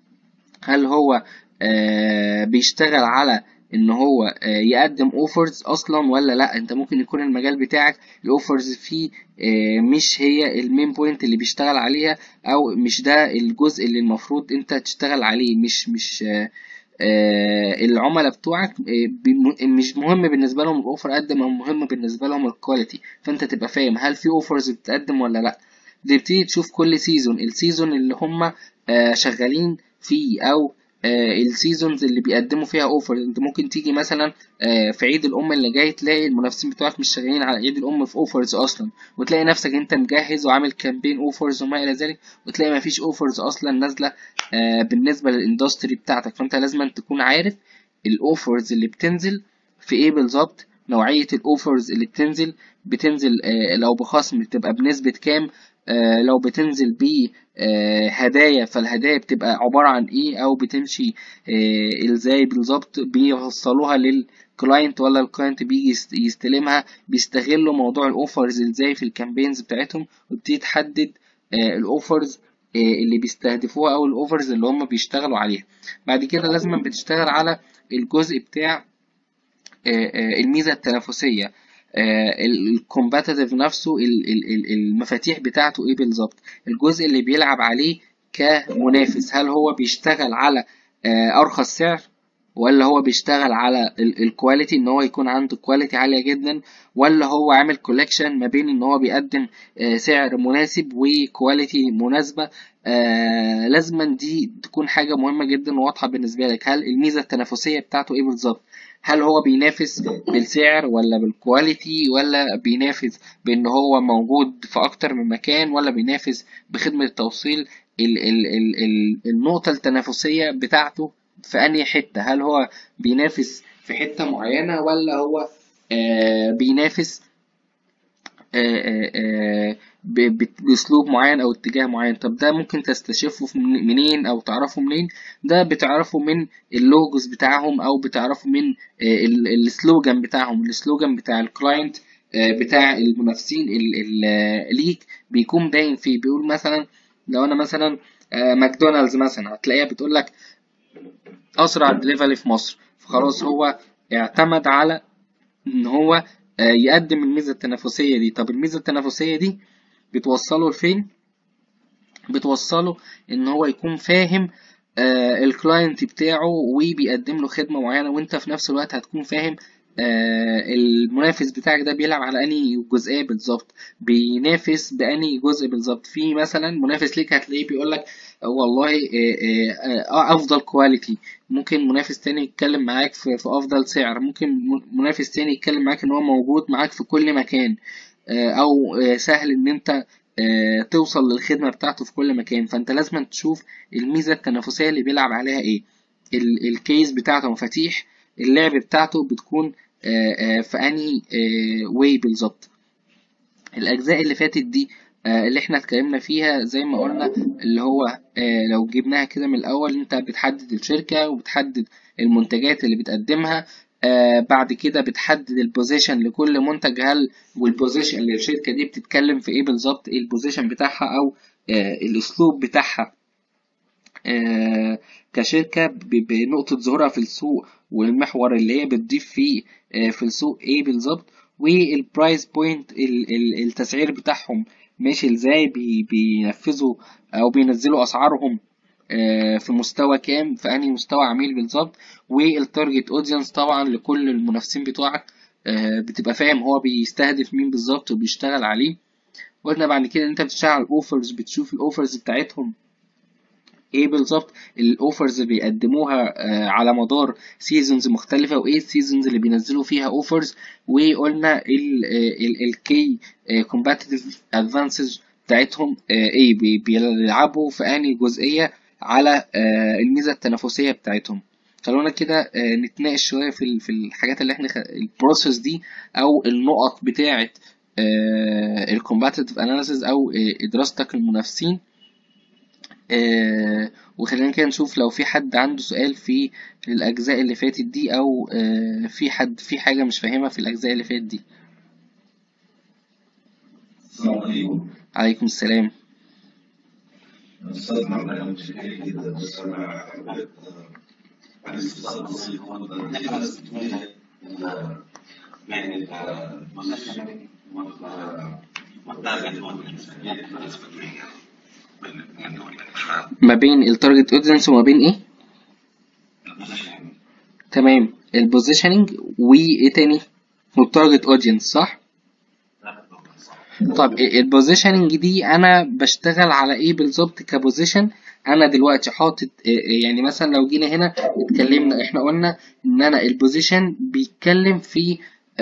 هل هو آه، بيشتغل على ان هو آه، يقدم اوفرز اصلا ولا لا؟ انت ممكن يكون المجال بتاعك الاوفرز فيه آه، مش هي المين بوينت اللي بيشتغل عليها، او مش ده الجزء اللي المفروض انت تشتغل عليه. مش مش آه، آه، العملاء بتوعك آه، بم- مش مهم بالنسبه لهم الاوفر قد ما مهم بالنسبه لهم الكواليتي. فانت تبقى فاهم هل في اوفرز بتقدم ولا لا. تبتدي تشوف كل سيزون، السيزون اللي هم آه، شغالين فيه، او آه، السيزونز اللي بيقدموا فيها اوفر. انت ممكن تيجي مثلا آه، في عيد الام اللي جاي، تلاقي المنافسين بتوعك مش شغالين على عيد الام في اوفرز اصلا، وتلاقي نفسك انت مجهز وعامل كامبين اوفرز وما الى ذلك، وتلاقي مفيش اوفرز اصلا نازله آه، بالنسبه للاندستري بتاعتك. فانت لازم تكون عارف الاوفرز اللي بتنزل في ايه بالظبط، نوعيه الاوفرز اللي بتنزل بتنزل آه، لو بخصم بتبقى بنسبه كام، آه، لو بتنزل ب آه، هدايا، فالهدايا بتبقى عبارة عن ايه، او بتمشي آه، ازاي بالظبط، بيوصلوها للكلاينت ولا الكلاينت بيجي يست- يستلمها. بيستغلوا موضوع الاوفرز ازاي في الكامبينز بتاعتهم، وبتبتدي تحدد آه، الاوفرز آه، اللي بيستهدفوها، او الاوفرز اللي هم بيشتغلوا عليها. بعد كده لازم بتشتغل على الجزء بتاع آه، آه، الميزة التنافسية، الكومباتيتيف نفسه، ال- ال- ال- المفاتيح بتاعته ايه بالظبط، الجزء اللي بيلعب عليه كمنافس. هل هو بيشتغل على آه، ارخص سعر، ولا هو بيشتغل على الكواليتي ان هو يكون عنده كواليتي عالية جدا، ولا هو عامل كولكشن ما بين ان هو بيقدم آه، سعر مناسب وكواليتي مناسبة. آه لازما دي تكون حاجة مهمة جدا وواضحة بالنسبة لك. هل الميزة التنافسية بتاعته ايه بالظبط؟ هل هو بينافس بالسعر، ولا بالكواليتي، ولا بينافس بان هو موجود في اكتر من مكان، ولا بينافس بخدمة التوصيل؟ ال ال ال ال النقطة التنافسية بتاعته في انهي حتة؟ هل هو بينافس في حتة معينة، ولا هو آه بينافس آه، آه، آه، ب- ب- بأسلوب معين أو اتجاه معين؟ طب ده ممكن تستشفه في- من- منين أو تعرفه منين؟ ده بتعرفه من اللوجوز بتاعهم، أو بتعرفه من آه، ال- السلوجان بتاعهم. السلوجان بتاع الكلاينت آه، بتاع المنافسين ال- ال- آه، ليك بيكون باين فيه. بيقول مثلا لو أنا مثلا آه، ماكدونالدز مثلا، هتلاقيها بتقول لك أسرع دليفري في مصر. فخلاص هو اعتمد على ان هو آه، يقدم الميزة التنافسية دي. طب الميزة التنافسية دي بتوصله لفين؟ بتوصله ان هو يكون فاهم آه الكلاينت بتاعه، وبيقدم له خدمة معينة، وانت في نفس الوقت هتكون فاهم آه المنافس بتاعك ده بيلعب على انهي جزئية بالظبط، بينافس بانهي جزء بالظبط. في مثلا منافس ليك هتلاقيه بيقولك والله آه آه آه افضل كواليتي، ممكن منافس تاني يتكلم معاك في, في افضل سعر، ممكن منافس تاني يتكلم معاك ان هو موجود معاك في كل مكان، آه او آه سهل ان انت آه، توصل للخدمة بتاعته في كل مكان. فانت لازم تشوف الميزة التنافسية اللي بيلعب عليها ايه، ال- الكيس بتاعته، مفاتيح اللعب بتاعته بتكون آه، آه، في انهي واي بالظبط. الأجزاء اللي فاتت دي آه، اللي احنا اتكلمنا فيها زي ما قلنا، اللي هو آه، لو جبناها كده من الأول، انت بتحدد الشركة وبتحدد المنتجات اللي بتقدمها. آه بعد كده بتحدد البوزيشن لكل منتج، هل والبوزيشن اللي الشركة دي بتتكلم في ايه بالظبط، ايه البوزيشن بتاعها او آه الاسلوب بتاعها آه كشركة بنقطة ظهورها في السوق، والمحور اللي هي بتضيف فيه آه في السوق ايه بالظبط، والبرايس بوينت التسعير بتاعهم ماشي ازاي، بي بينفذوا او بينزلوا اسعارهم آه في مستوى كام، في انهي مستوى عميل بالظبط، والتارجت اودينس طبعا لكل المنافسين بتوعك آه بتبقى فاهم هو بيستهدف مين بالظبط وبيشتغل عليه. قلنا بعد كده ان انت بتشتغل على الاوفرز، بتشوف الاوفرز بتاعتهم ايه بالظبط، الاوفرز اللي بيقدموها آه على مدار سيزونز مختلفه، وايه السيزونز اللي بينزلوا فيها اوفرز. وقلنا الكي كومباتيتيف ادفانسز بتاعتهم آه ايه بي- بيلعبوا في انهي جزئيه على آه الميزه التنافسيه بتاعتهم. خلونا كده آه نتناقش شويه في ال- في الحاجات اللي احنا البروسيس دي او النقط بتاعه الكومباتيتيف اناليسيز او آه، دراستك المنافسين. آه وخلينا كده نشوف لو في حد عنده سؤال في الأجزاء اللي فاتت دي، أو آه في حد في حاجة مش فاهمها في الأجزاء اللي فاتت دي. السلام عليكم. عليكم السلام. أستاذ محمد، أنا متشكر جدا، بس أنا حبيت عندي استفسار بسيط. هو كيف نستفيد بين البوزيشننج والتارجت اودينس؟ كيف نستفيد من دول؟ مش فاهم. ما بين التارجت اودينس وما بين ايه؟ البوزيشننج. تمام، البوزيشننج وايه تاني؟ والتارجت اودينس، صح؟ طب البوزيشننج دي انا بشتغل على ايه بالظبط كبوزيشن؟ انا دلوقتي حاطط يعني مثلا لو جينا هنا اتكلمنا، احنا قلنا ان انا البوزيشن بيتكلم في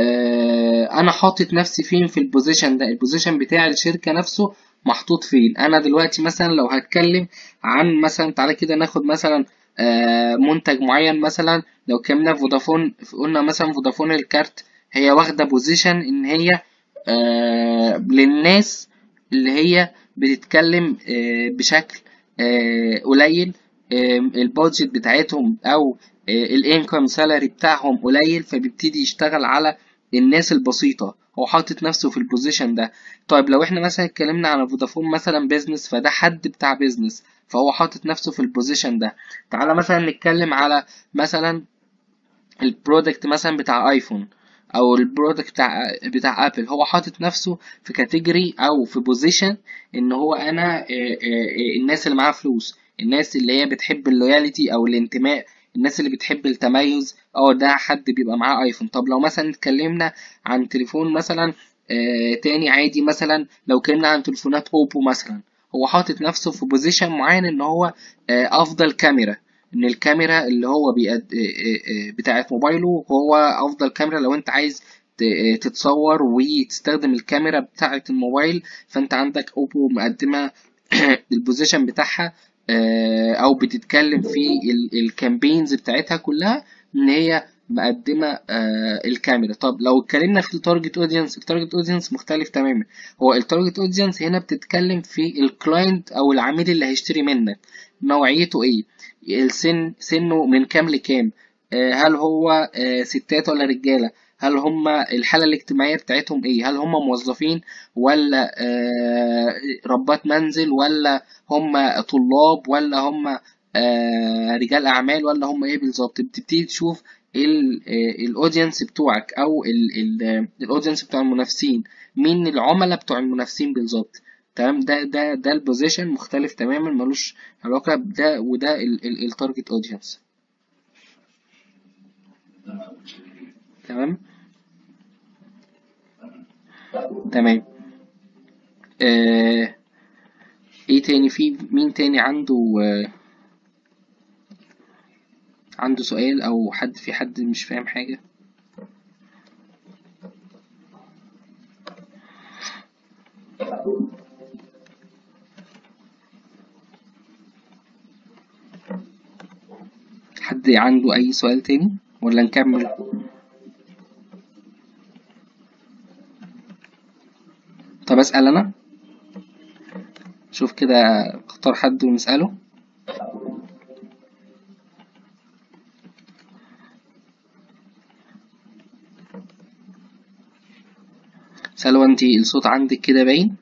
اه انا حاطط نفسي فين في البوزيشن ده، البوزيشن بتاع الشركة نفسه محطوط فين. انا دلوقتي مثلا لو هتكلم عن مثلا، تعالى كده ناخد مثلا اه منتج معين، مثلا لو كنا فودافون، قلنا مثلا فودافون الكارت هي واخدة بوزيشن ان هي آه للناس اللي هي بتتكلم آه بشكل آه قليل، آه البادجت بتاعتهم او الانكم سالري بتاعهم قليل، فبيبتدي يشتغل على الناس البسيطة، هو حاطط نفسه في البوزيشن ده. طيب لو احنا مثلا اتكلمنا على فودافون مثلا بيزنس، فده حد بتاع بيزنس، فهو حاطط نفسه في البوزيشن ده. تعالى مثلا نتكلم على مثلا البرودكت مثلا بتاع ايفون، او البرودكت بتاع بتاع ابل، هو حاطط نفسه في كاتيجوري او في بوزيشن ان هو انا آه، آه، آه، الناس اللي معاها فلوس، الناس اللي هي بتحب اللويالتي او الانتماء، الناس اللي بتحب التميز، اه ده حد بيبقى معاه ايفون. طب لو مثلا اتكلمنا عن تليفون مثلا آه تاني عادي، مثلا لو اتكلمنا عن تليفونات اوبو مثلا، هو حاطط نفسه في بوزيشن معين ان هو آه افضل كاميرا، ان الكاميرا اللي هو بيقد... بتاعت موبايله هو افضل كاميرا. لو انت عايز ت- تتصور وتستخدم الكاميرا بتاعت الموبايل، فانت عندك اوبو مقدمة البوزيشن بتاعها آه، او بتتكلم في الكامبينز بتاعتها كلها ان هي مقدمة آه، الكاميرا. طب لو اتكلمنا في التارجت اودينس، التارجت اودينس مختلف تماما. هو التارجت اودينس هنا بتتكلم في الكلاينت او العميل اللي هيشتري منك، نوعيته ايه، السن سنه من كام لكام، آه، هل هو آه، ستات ولا رجالة، هل هم الحالة الاجتماعية بتاعتهم ايه، هل هم موظفين ولا آه، ربات منزل، ولا هم طلاب، ولا هم آه، رجال اعمال، ولا هم ايه بالظبط. بتبتدي تشوف الاودينس بتوعك او الاودينس بتوع المنافسين، مين العملاء بتوع المنافسين بالظبط. تمام، ده ده ده البوزيشن مختلف تماما، ملوش علاقة بده، وده التارجت اودينس. تمام تمام. آه ايه تاني، في مين تاني عنده آه عنده سؤال، او حد في حد مش فاهم حاجة؟ حد عنده اي سؤال تاني ولا نكمل؟ طب اسأل انا، شوف كده، اختار حد ونسأله. انتي الصوت عندك كده باين؟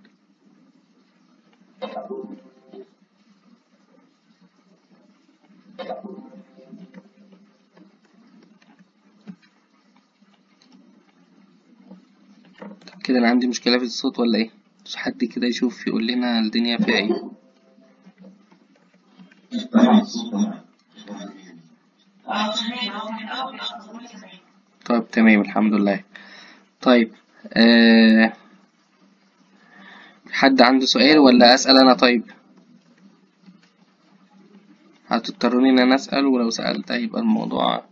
كده انا عندي مشكلة في الصوت ولا ايه؟ مش حد كده يشوف يقول لنا الدنيا فيها ايه؟ طيب تمام الحمد لله. طيب آه حد عنده سؤال ولا اسأل انا؟ طيب هتضطروني ان انا اسأل، ولو سألت هيبقى الموضوع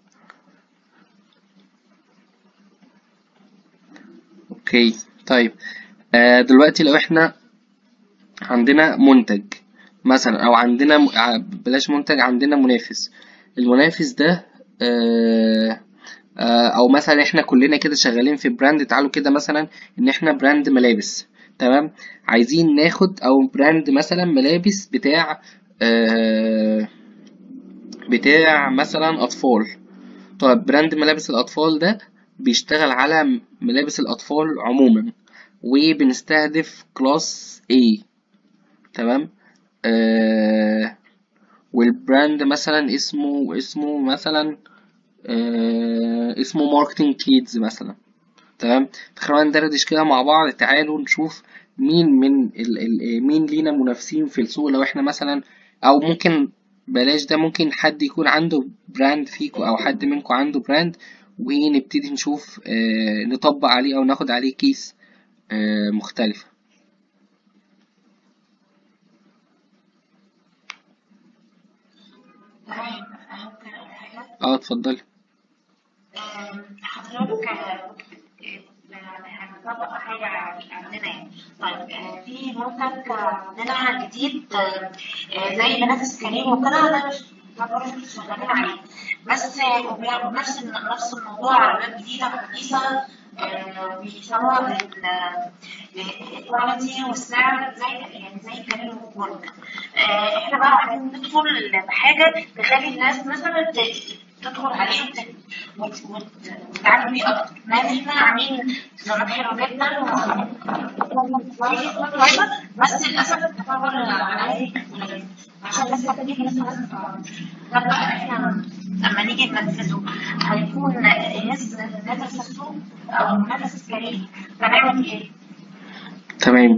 اوكي. طيب آه دلوقتي لو احنا عندنا منتج مثلا، او عندنا م... ع- بلاش منتج، عندنا منافس. المنافس ده آه آه او مثلا احنا كلنا كده شغالين في براند، تعالوا كده مثلا ان احنا براند ملابس، تمام؟ عايزين ناخد او براند مثلا ملابس بتاع آه بتاع مثلا اطفال. طيب براند ملابس الأطفال ده بيشتغل على ملابس الأطفال عموما، وبنستهدف كلاس A، تمام؟ آه والبراند مثلا اسمه اسمه مثلا آه اسمه ماركتنج كيدز مثلا، تمام؟ فخلونا ندردش كده مع بعض، تعالوا نشوف مين من ال ال مين لينا منافسين في السوق. لو احنا مثلا، او ممكن بلاش ده، ممكن حد يكون عنده براند فيكو او حد منكم عنده براند، ونبتدي نشوف آه نطبق عليه او ناخد عليه كيس آه مختلفة. تمام. أنا ممكن أقول حاجة. اه اتفضلي. آم، حضرتك آه، هنطبق حاجة عندنا يعني. طيب آه، في منتج آه، عندنا جديد، آه، آه، زي بنفس كريم وكده، ده مش ده بروجكت شغالين عليه، بس آه، وبيعمل نفس نفس الموضوع، عربيات جديدة حديثة، آه، بيسووا الكواليتي والسعر زي يعني زي كريم وكل. آه، احنا بقى عايزين ندخل بحاجة تخلي الناس مثلا ت- تدخل عليه وت- وت- وت- وتتعامل بيه أكتر، لأن احنا عاملين ديزاينات حلوة جدا كويسة، بس للأسف التفاعل عليه قليل، عشان لسه كتير لسه لازم تتعرف. ده بقى احنا لما نيجي ننفذه هيكون الناس نفس السوق أو نفس الكريم، فنعمل ايه؟ تمام.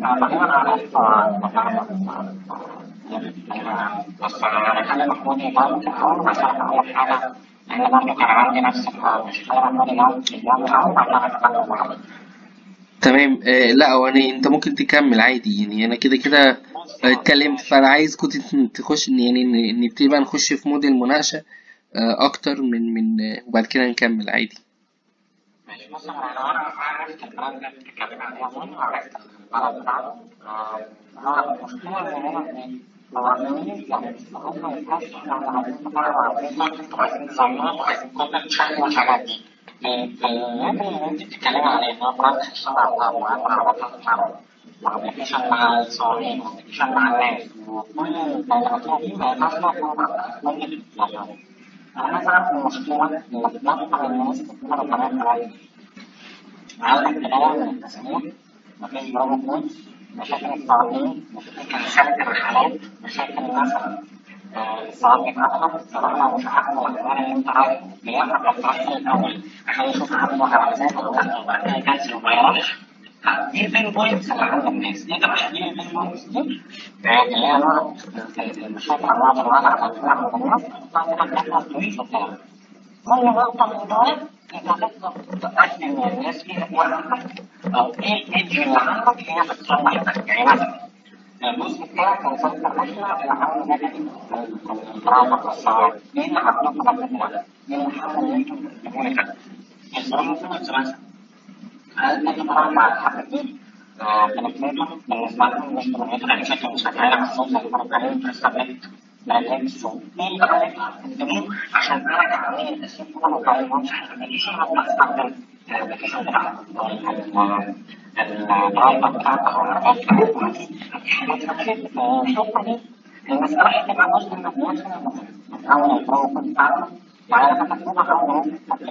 بس أنا خلي محمود يجاوب الأول، عشان أول حاجة أنا برضه كان عندي نفس المشكلة. محمود يجاوب يجاوب الأول وبعد كده نتكلم معاه. تمام آه لا، هو أنا- انت ممكن تكمل عادي يعني، انا كده كده اتكلمت، فانا عايز كنت تخش يعني ن- نبتدي بقى نخش في مود المناقشة آه اكتر من من آه، وبعد كده نكمل عادي. ماشي، بص أنا لو أنا عرفت البراند اللي بتتكلم عليه أظن وعرفت الغرض بتاعه. آه، هو المشكلة إن هنا إيه؟ هو الجميل يعني هم ما ينفعش إحنا عايزين نتفرج وعايزين نكتب وعايزين ديزاينات وعايزين كل شكل والحاجات دي. الممكن اللي أنت بتتكلمي عليه إن هو براند هيشتغل على معرضات مع وأبلكيشن مع الصورين وأبلكيشن مع الناس، وكل البيانات دي ما ينفعش نعمل أنا مثلا المشكلة إنك تدخل الناس تدخل القناة كويس. عندك بداية من التسويق، مفيش برامج نت، مشاكل الصعيدين، مشاكل شبكة الرحلات، مشاكل مثلا الصعيد بيتأخر، سواء لو مش عارف العنوان اللي أنت عايزه بيعرف التفاصيل الأول عشان يشوف عنده جوازات أو لأ، وبعد كده يكنسل وما يروحش. دي البين بوينتس اللي عند الناس، أنت محتاج البين بوينتس دي اللي هي نوع المشاكل أنواع الوضع أو الوضع الناس تعتبر نحن طويل بتاعها. كل نقطة من دول يتفق تأكد إن الناس فيها واحدة أو إيه الإيدج اللي عندك هي بتصلح لك. يعني مثلا الجزء بتاعك وصلت الرحلة اللي عامل نبي الدراسة الصعبة، إيه اللي عملته قبل كده؟ إيه اللي حصل إن أنتم تكتبوا لي كده؟ الظروف في مثلا هل أنت طبعا مع الحاجات دي بنكتبها بالنسبة لكم مش بنكتبها بشكل مستقل على الصوت زي ما كانوا بتستخدم لأن الصوت إيه اللي عليك تكتبوه عشان أنا كعميل الاسم كله ما بعرفهمش الأبلكيشن هبقى أستخدم الأبلكيشن بتاعك أو الدرايفر بتاعك أو الأب بتاعك. في حاجات كتير في الحتة دي المسألة هتبقى جزء من الناس من أول البروفايل بتاعك يعني أنا مثلا هقول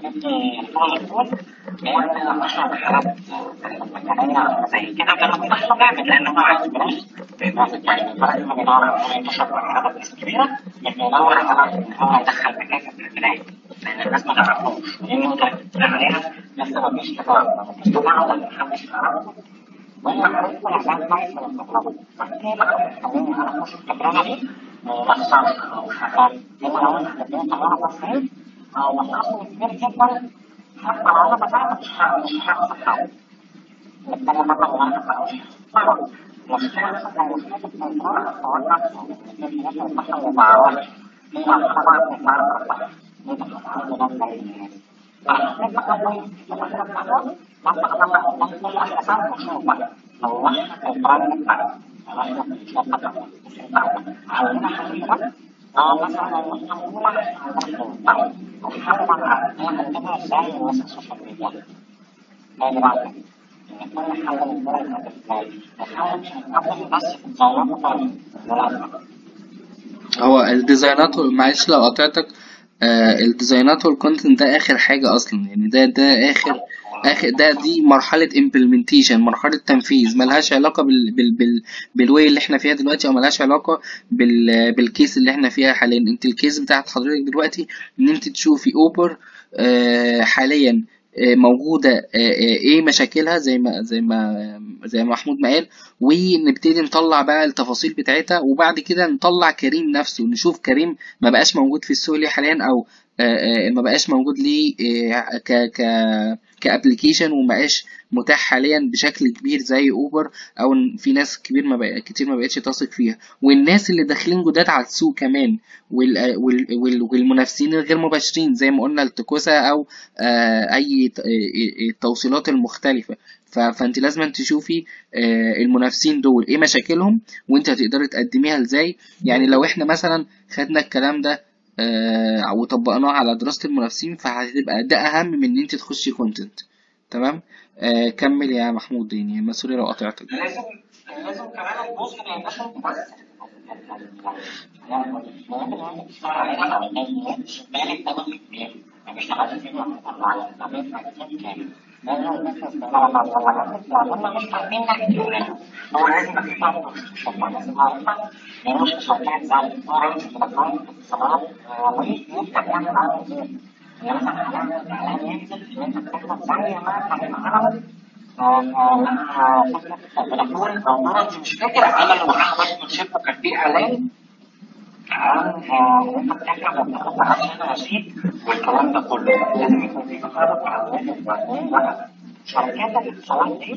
لك بيعمل عشر حالات مجانية زي كده، كانوا بيضحوا جامد لأن هو عايز فلوس. يعني لازم يدور على ينتشر حالات ناس كبيرة، لأنه يدور على إن هو يدخل مكاسب في البداية، لأن الناس ما تعرفوش، لأنه العملية لسه ما فيش تفاعل، ما فيش تفاعل ولا محدش يعرفه. وأنا عرفت الأسباب كويس من التجربة، فإيه بقى خليني أنا أخش التجربة دي ما أخسرش أو شغال، لأن لو أنا حبيت تجربة بسيط أو مخاطر كبير جدا حتى لو أنا بدأت مش مش هخسر حاجة. لكن مثلا أنا مش هخسر مشكلة مثلا مشكلة الكنترول أتوقع إن الناس مثلا ما تعرفش في مرحلة من المعرفة صح، دي بتحصل لناس زي فحسيت بقى كويس في الأسئلة بتاعتهم، بس أنا قدام كل أسئلة وأشوف بقى لو إحنا البراند بتاعنا لو إحنا في الشركة بتاعتنا عاوزين حاجة أو مثلا لو إحنا نقول طيب نحاول نعملها إزاي الناس السوشيال ميديا اللي بعد كل حاجة نقولها إزاي نحاول نقدم بس في الديزاينات المناسبة. هو الديزاينات معلش لو قطعتك، آه الديزاينات والكونتنت ده اخر حاجة اصلا، يعني ده ده اخر اخر ده دي مرحلة implementation، مرحلة تنفيذ، ملهاش علاقة بال بال بال بالواي اللي احنا فيها دلوقتي، او ملهاش علاقة بال بالكيس اللي احنا فيها حاليا. انت الكيس بتاعت حضرتك دلوقتي ان انت تشوفي اوبر آه حاليا آه موجودة، آه آه ايه مشاكلها، زي ما زي ما زي ما محمود ما قال، ونبتدي نطلع بقى التفاصيل بتاعتها، وبعد كده نطلع كريم نفسه، نشوف كريم ما بقاش موجود في السوق ليه حاليا، او آه، آه، ما بقاش موجود ليه آه، ك ك كابليكيشن، وما بقاش متاح حاليا بشكل كبير زي اوبر، او إن في ناس كبير ما بقى كتير ما بقتش تثق فيها، والناس اللي داخلين جداد على السوق كمان، وال وال وال والمنافسين الغير مباشرين زي ما قلنا التكوسة، او آه، اي ت- آه، التوصيلات المختلفة. ف- فانت لازم تشوفي آه، المنافسين دول ايه مشاكلهم، وانت هتقدري تقدميها ازاي. يعني لو احنا مثلا خدنا الكلام ده آه، وطبقناه على دراسة المنافسين، فهتبقى ده أهم من إن أنت تخشي كونتنت. تمام. آه كمل يا محمود، يعني مسؤولي لو قطعتك. لازم لازم كمان الجزء ما يبقاش مؤثر. يعني المهم ان انت تشتغل عليها او ان مش بالك ده ضغط كبير، ما بيشتغلش فيه على الضمير حاجتين كامل. لانه الناس بتشتغل على الوظائف وهم مش فاهمين ده كتير. هو لازم يبقى في فرق مش لازم اعرفها، لان مش شركات زي اورنج فودافون اتصالات ويفتح يعمل عقد كتير. يعني مثلا اعلان اعلان ينزل ان انت بتاخد زي ما كان عمل فودافون او اورنج مش فاكر عملوا معاها بارتنرشيب وكان في اعلان عن انت بترجع وبتاخد عشان رصيد والكلام ده كله. لازم يكون في تفرق على واحد واثنين بقى. شركات الاتصالات دي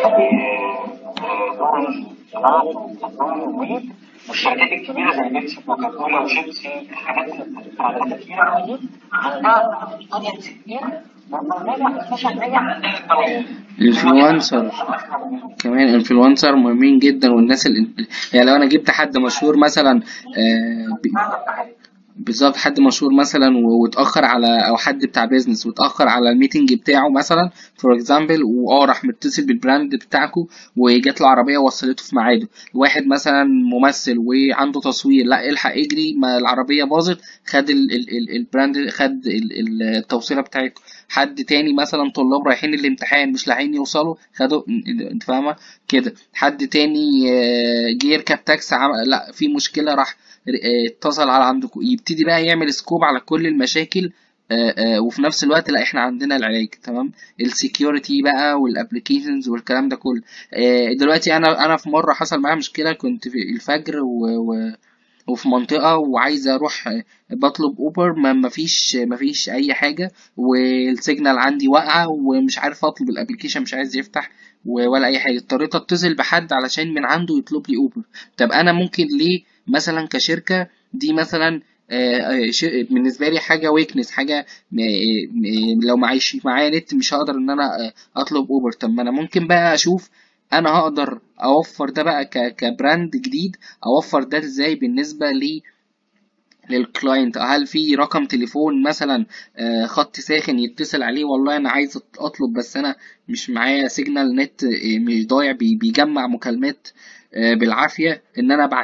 اورنج واتصالات وفودافون والشركات الكبيره زي بيبسي وكوكاكولا وشيبسي، الحاجات الشركات الكبيره قوي دي عندها اودينس كبير وبرمجه السوشيال ميديا عندها انفلونسر كمان، انفلونسر مهمين جدا، والناس اللي يعني لو انا جبت حد مشهور مثلا آه ب- بالظبط، حد مشهور مثلا و- واتاخر على، او حد بتاع بيزنس واتاخر على الميتنج بتاعه مثلا فور اكزامبل، واه راح متصل بالبراند بتاعكم وجات له عربيه وصلته في ميعاده. واحد مثلا ممثل وعنده تصوير، لا الحق اجري ما العربيه باظت، خد ال ال ال البراند، خد ال- ال- التوصيله بتاعتكم. حد تاني مثلا طلاب رايحين الامتحان مش لاحقين يوصلوا، خدوا، انت فاهمه كده. حد تاني آه، جه يركب تاكسي، عم... لا في مشكله، راح آه، اتصل على عندكم، يبتدي بقى يعمل سكوب على كل المشاكل. آه، آه، وفي نفس الوقت لا احنا عندنا العلاج تمام، السكيورتي بقى والابلكيشنز والكلام ده كله. آه، دلوقتي انا انا في مره حصل معايا مشكله، كنت في الفجر و... و... وفي منطقة وعايز اروح آه، بطلب اوبر، ما مفيش مفيش اي حاجة، والسيجنال عندي واقعة، ومش عارف اطلب الابلكيشن مش عايز يفتح و- ولا اي حاجة. اضطريت اتصل بحد علشان من عنده يطلب لي اوبر. طب انا ممكن ليه مثلا كشركة دي مثلا آه، آه، ش- بالنسبة لي حاجة ويكنس، حاجة م- م- لو معيش معايا نت مش هقدر ان انا آه، اطلب اوبر. طب ما انا ممكن بقى اشوف انا هقدر اوفر ده بقى ك- كبراند جديد، اوفر ده ازاي بالنسبه لي للكلاينت. هل في رقم تليفون مثلا آه، خط ساخن يتصل عليه، والله انا عايز أط- اطلب بس انا مش معايا سيجنال نت، آه، مش ضايع، بي- بيجمع مكالمات آه، بالعافيه، ان انا ابعت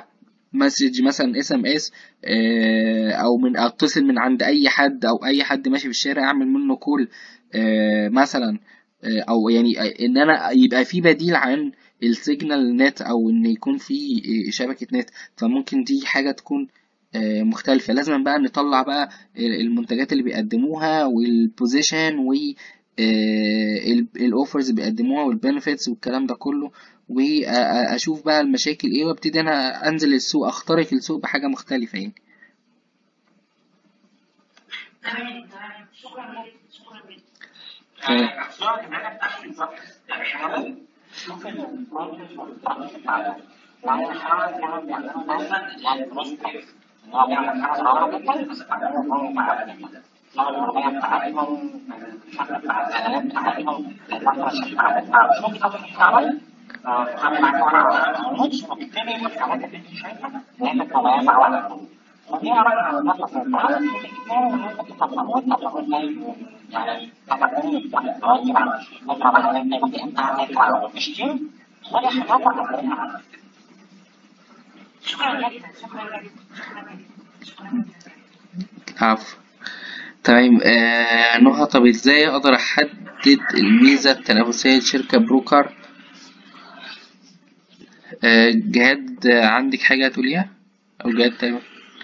مسج مثلا اس ام اس، او من اتصل من عند اي حد او اي حد ماشي في الشارع اعمل منه كول مثلا، آه، او يعني ان انا يبقى في بديل عن السيجنال نت، او ان يكون في شبكة نت. فممكن دي حاجة تكون آه، مختلفة. لازم بقى نطلع بقى المنتجات اللي بيقدموها والبوزيشن والاوفرز اللي بيقدموها والبنفيتس والكلام ده كله، واشوف بقى المشاكل ايه، وابتدي انا انزل السوق، اخترق السوق بحاجة مختلفة يعني. تمام تمام، شكرا لك شكرا لك. آه، أسرع كمان أحسن صح، أحيانا ممكن البروجكت والبروجكت بتاعته يعني أحيانا كانوا بيعملوا دايما يعني بروسبكت، إن هو بيعمل حاجة صغيرة جدا بس بعدين هو معاه جدا، سواء الأغنية بتاعتهم، الشكل بتاع الإعلانات بتاعتهم، البارتنرشيب بتاعتهم، شوف كده بتشتغل خلي معاك ورقة أو نوتس وتكتبي الحاجات اللي أنت شايفة إن هي مميزة على ودي رقم نقص الدولار في الاثنين ممكن تطبقوا تطبقوا ازاي يعني تطبقوا دلوقتي مع مطلع بقى انت انت انت عندك على تشتري ولا حاجات عليها. شكرا لك شكرا لك شكرا لك. عفو. تمام. آه نهى، طب ازاي اقدر احدد الميزة التنافسية لشركة بروكر؟ آه جهاد، آه، عندك حاجة هتقوليها؟ او جهاد تمام.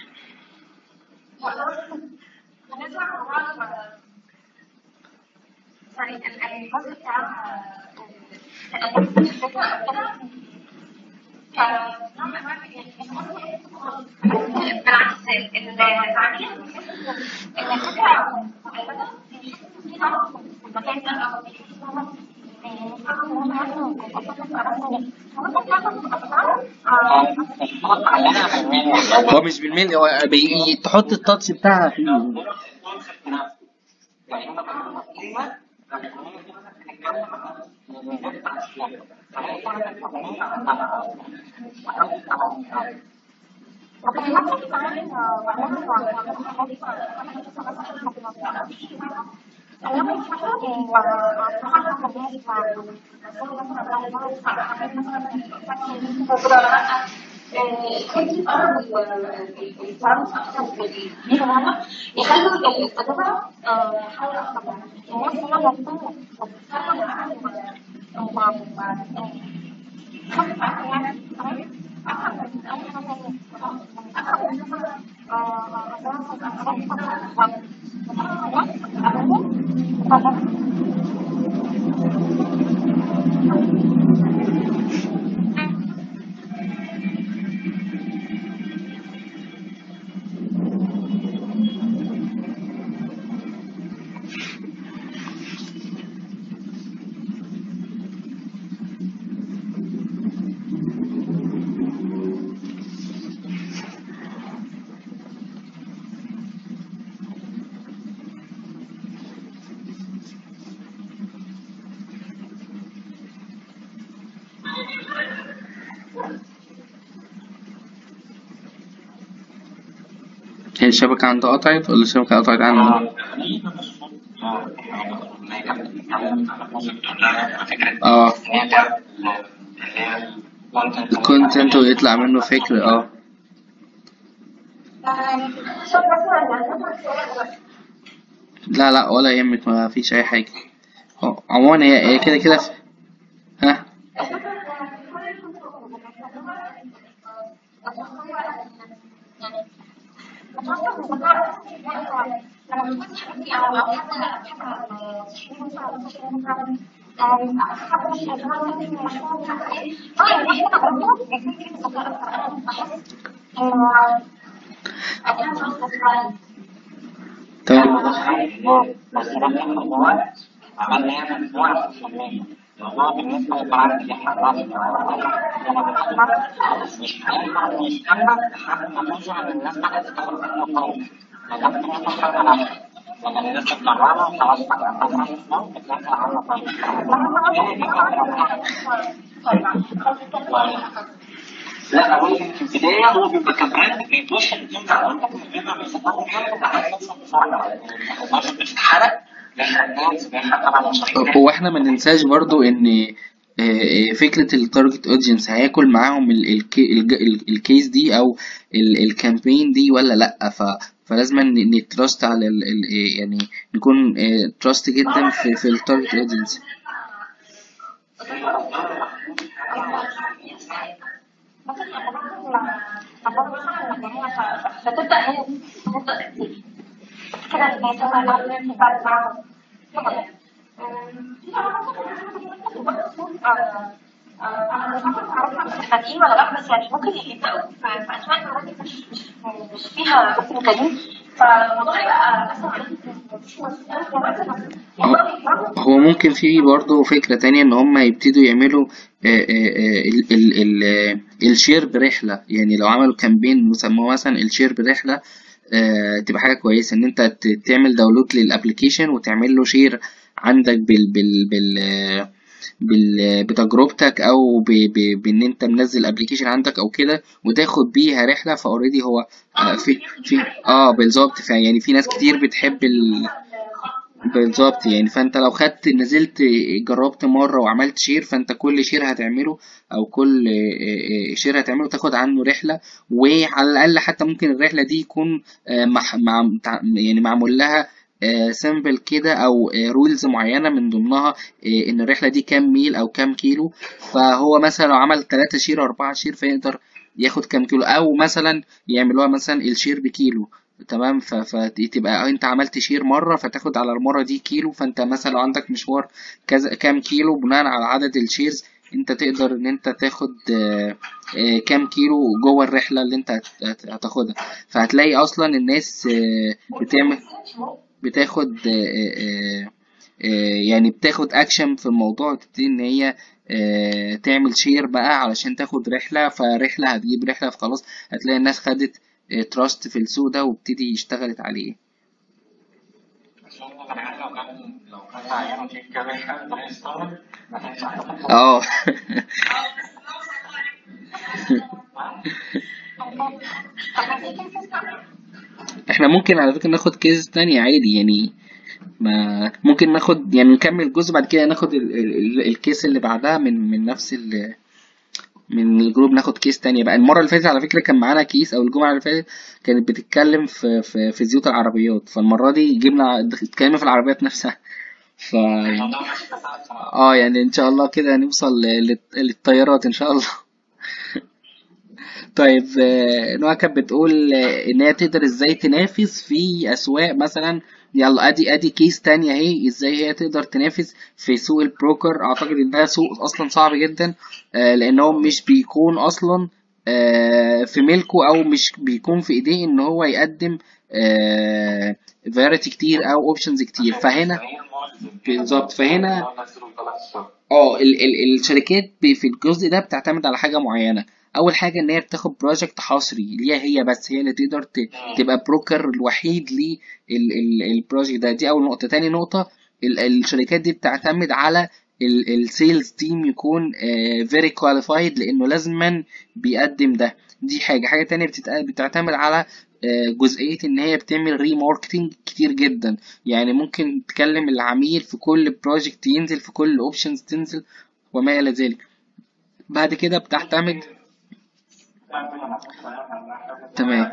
sorry الجزء بتاع بالعكس العميل ان الفكره المكان ده او هو مش بالملي، هو بي- تحط التاتش بتاعها فيه. يخلوا التجربة حاجة أكتر الناس هي اللي هي الشبكة عنده قطعت ولا الشبكة قطعت عنده؟ اه، الكونتنت ويطلع منه فكر. اه لا لا، ولا يهمك، ما فيش اي حاجة. اه، عموما هي هي كده كده في- ها. تمام. الموضوع بالنسبة للبراند اللي احنا خلاص مش هينفع نستنى لحد ما توصل ان الناس بدأت تاخد منه خالص. لازم نوصل على لما الناس تتجربها خلاص بقى خلاص بتنزل عنه خالص. لا هو في البداية هو بيبقى كبراند بيتوش ان انت عندك بيبقى بيستخدموا جامد لحد ما توصل بسرعة. الناس بتتحرق. هو احنا ما ننساش برضو ان فكرة التارجت اودينس هياكل معاهم الكيس دي او الكامبين دي ولا لا. ف فلازم نتراست على ال ال يعني نكون تراست جدا في في التارجت اودينس. ممكن حضرتك حضرتك مثلا مجانية فتبدأ هي تبدأ تكتير كده اللي بيسمى الأولين في بعد معهم مثلا في حاجات ولا لا، بس يعني ممكن يبدأوا في أسماء المراكز مش مش مش فيها بس مكانين، فالموضوع يبقى أسهل. هو ممكن في برضه فكرة تانية ان هم يبتدوا يعملوا الشير برحلة. يعني لو عملوا كامبين وسموه مثلا الشير برحلة، تبقى حاجة كويسة ان انت تعمل داونلود للابليكيشن وتعمل له شير عندك بال بال بال بال بتجربتك او ب ب بان انت منزل ابلكيشن عندك او كده وتاخد بيها رحله. فاوريدي هو آه في في اه بالظبط. يعني في ناس كتير بتحب ال بالظبط. يعني فانت لو خدت نزلت جربت مره وعملت شير، فانت كل شير هتعمله او كل شير هتعمله تاخد عنه رحله. وعلى الاقل حتى ممكن الرحله دي يكون مع مع يعني معمول لها سيمبل كده او رولز معينه من ضمنها ان الرحله دي كام ميل او كام كيلو. فهو مثلا لو عمل ثلاثة شير او أربعة شير فيقدر ياخد كام كيلو. او مثلا يعملوها مثلا الشير بكيلو، تمام. فتبقى انت عملت شير مره فتاخد على المره دي كيلو. فانت مثلا لو عندك مشوار كذا كام كيلو بناء على عدد الشيرز انت تقدر ان انت تاخد كام كيلو جوه الرحله اللي انت هتاخدها. فهتلاقي اصلا الناس بتعمل بتاخد يعني بتاخد اكشن في الموضوع، تبتدي ان هي تعمل شير بقى علشان تاخد رحله. فرحله هتجيب رحله، فخلاص هتلاقي الناس خدت تراست في السوق ده وابتدي اشتغلت عليه. اه احنا ممكن على فكرة ناخد كيس تانية عادي. يعني ما ممكن ناخد يعني نكمل جزء بعد كده ناخد ال ال الكيس اللي بعدها من من نفس ال من الجروب ناخد كيس تانية بقى. المرة اللي فاتت على فكرة كان معانا كيس، او الجمعة اللي فاتت كانت بتتكلم في في, في زيوت العربيات. فالمرة دي جبنا اتكلمنا في العربيات نفسها. ف اه يعني ان شاء الله كده نوصل للطيارات ان شاء الله. طيب نوع كانت بتقول ان هي تقدر ازاي تنافس في اسواق مثلا. يلا ادي ادي كيس تانية اهي، ازاي هي تقدر تنافس في سوق البروكر. اعتقد ان ده سوق اصلا صعب جدا، لانه مش بيكون اصلا في ملكه او مش بيكون في ايديه ان هو يقدم فاريتي كتير او اوبشنز كتير. فهنا بالظبط. فهنا اه ال ال الشركات في الجزء ده بتعتمد على حاجة معينة. اول حاجه ان هي بتاخد بروجكت حصري ليها هي بس، هي اللي تقدر تبقى بروكر الوحيد للبروجكت ده. دي اول نقطه. تاني نقطه الشركات دي بتعتمد على السيلز تيم يكون فيري كواليفايد لانه لازما بيقدم ده. دي حاجه. حاجه تانية بتعتمد على جزئيه ان هي بتعمل ري ماركتنج كتير جدا. يعني ممكن تكلم العميل في كل بروجكت ينزل، في كل اوبشنز تنزل وما الى ذلك. بعد كده بتعتمد تمام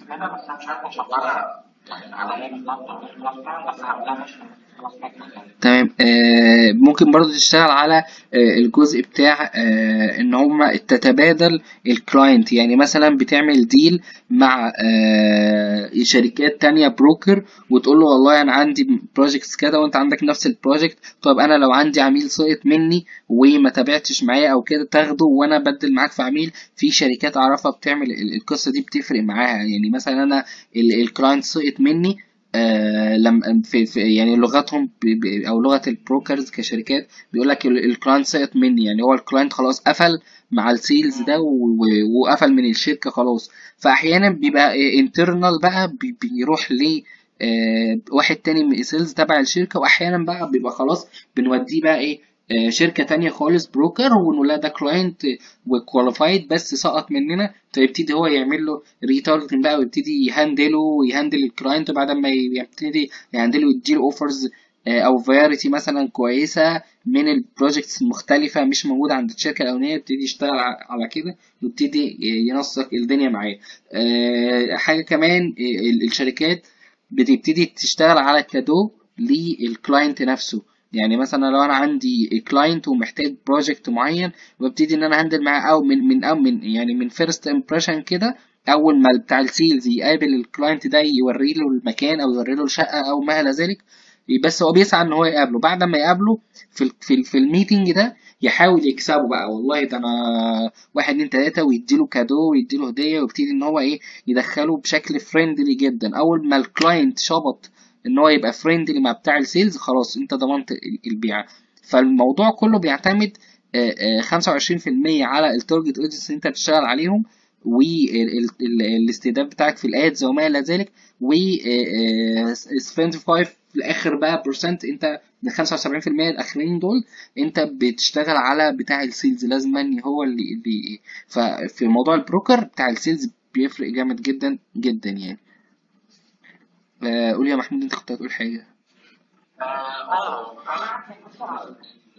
تمام. آه ممكن برضو تشتغل على آه الجزء بتاع آه ان هما تتبادل الكلاينت. يعني مثلا بتعمل ديل مع آه شركات تانية بروكر وتقول له والله انا عندي بروجكتس كده وانت عندك نفس البروجكت. طب انا لو عندي عميل سقط مني وما تابعتش معايا او كده تاخده وانا بدل معاك في عميل. في شركات اعرفها بتعمل القصة دي بتفرق معاها. يعني مثلا انا الكلاينت سقط مني آه لما في, في يعني لغتهم او لغه البروكرز كشركات بيقول لك الكلاينت سقط مني. يعني هو الكلاينت خلاص قفل مع السيلز ده وقفل من الشركه خلاص. فاحيانا بيبقى انترنال بقى بيروح ل آه واحد تاني من السيلز تبع الشركه. واحيانا بقى بيبقى خلاص بنوديه بقى ايه آه شركه تانية خالص بروكر ونقول لها ده كلاينت وكواليفايد بس سقط مننا. فيبتدي هو يعمل له ريتارجتنج بقى ويبتدي يهندله ويهندل الكلاينت. وبعد ما يبتدي يهندله يديله اوفرز او فياريتي مثلا كويسه من البروجكتس المختلفه مش موجوده عند الشركه الاولانيه، يبتدي يشتغل ع- على كده ويبتدي ينسق الدنيا معاه. آه، حاجه كمان، آه، ال- الشركات بتبتدي تشتغل على كادو للكلاينت نفسه. يعني مثلا لو انا عندي كلاينت ومحتاج بروجكت معين، وابتدي ان انا هندل معاه، او من من او من يعني من فيرست امبريشن كده، اول ما بتاع السيلز يقابل الكلاينت ده يوري له المكان او يوري له الشقه او ما الى ذلك، بس هو بيسعى ان هو يقابله. بعد ما يقابله في ال في, ال في الميتنج ده يحاول يكسبه بقى، والله ده انا واحد اتنين تلاته، ويديله كادو ويديله هديه، ويبتدي ان هو ايه يدخله بشكل فريندلي جدا. اول ما الكلاينت شبط ان هو يبقى فريندلي مع بتاع السيلز، خلاص انت ضمنت ال- البيع. فالموضوع كله بيعتمد آه، آه، خمسة وعشرين في المية على التارجت اودينس اللي انت بتشتغل عليهم، والاستهداف بتاعك في الادز وما الى ذلك، و آه، آه، خمسة وسبعين في الاخر بقى بروسنت. انت من خمسة وسبعين في المية الاخرين دول انت بتشتغل على بتاع السيلز، لازم هو اللي اللي ففي موضوع البروكر بتاع السيلز بيفرق جامد جدا جدا يعني. آه، قول يا محمود، انت كنت هتقول حاجة. اه انا عارف ان مثلا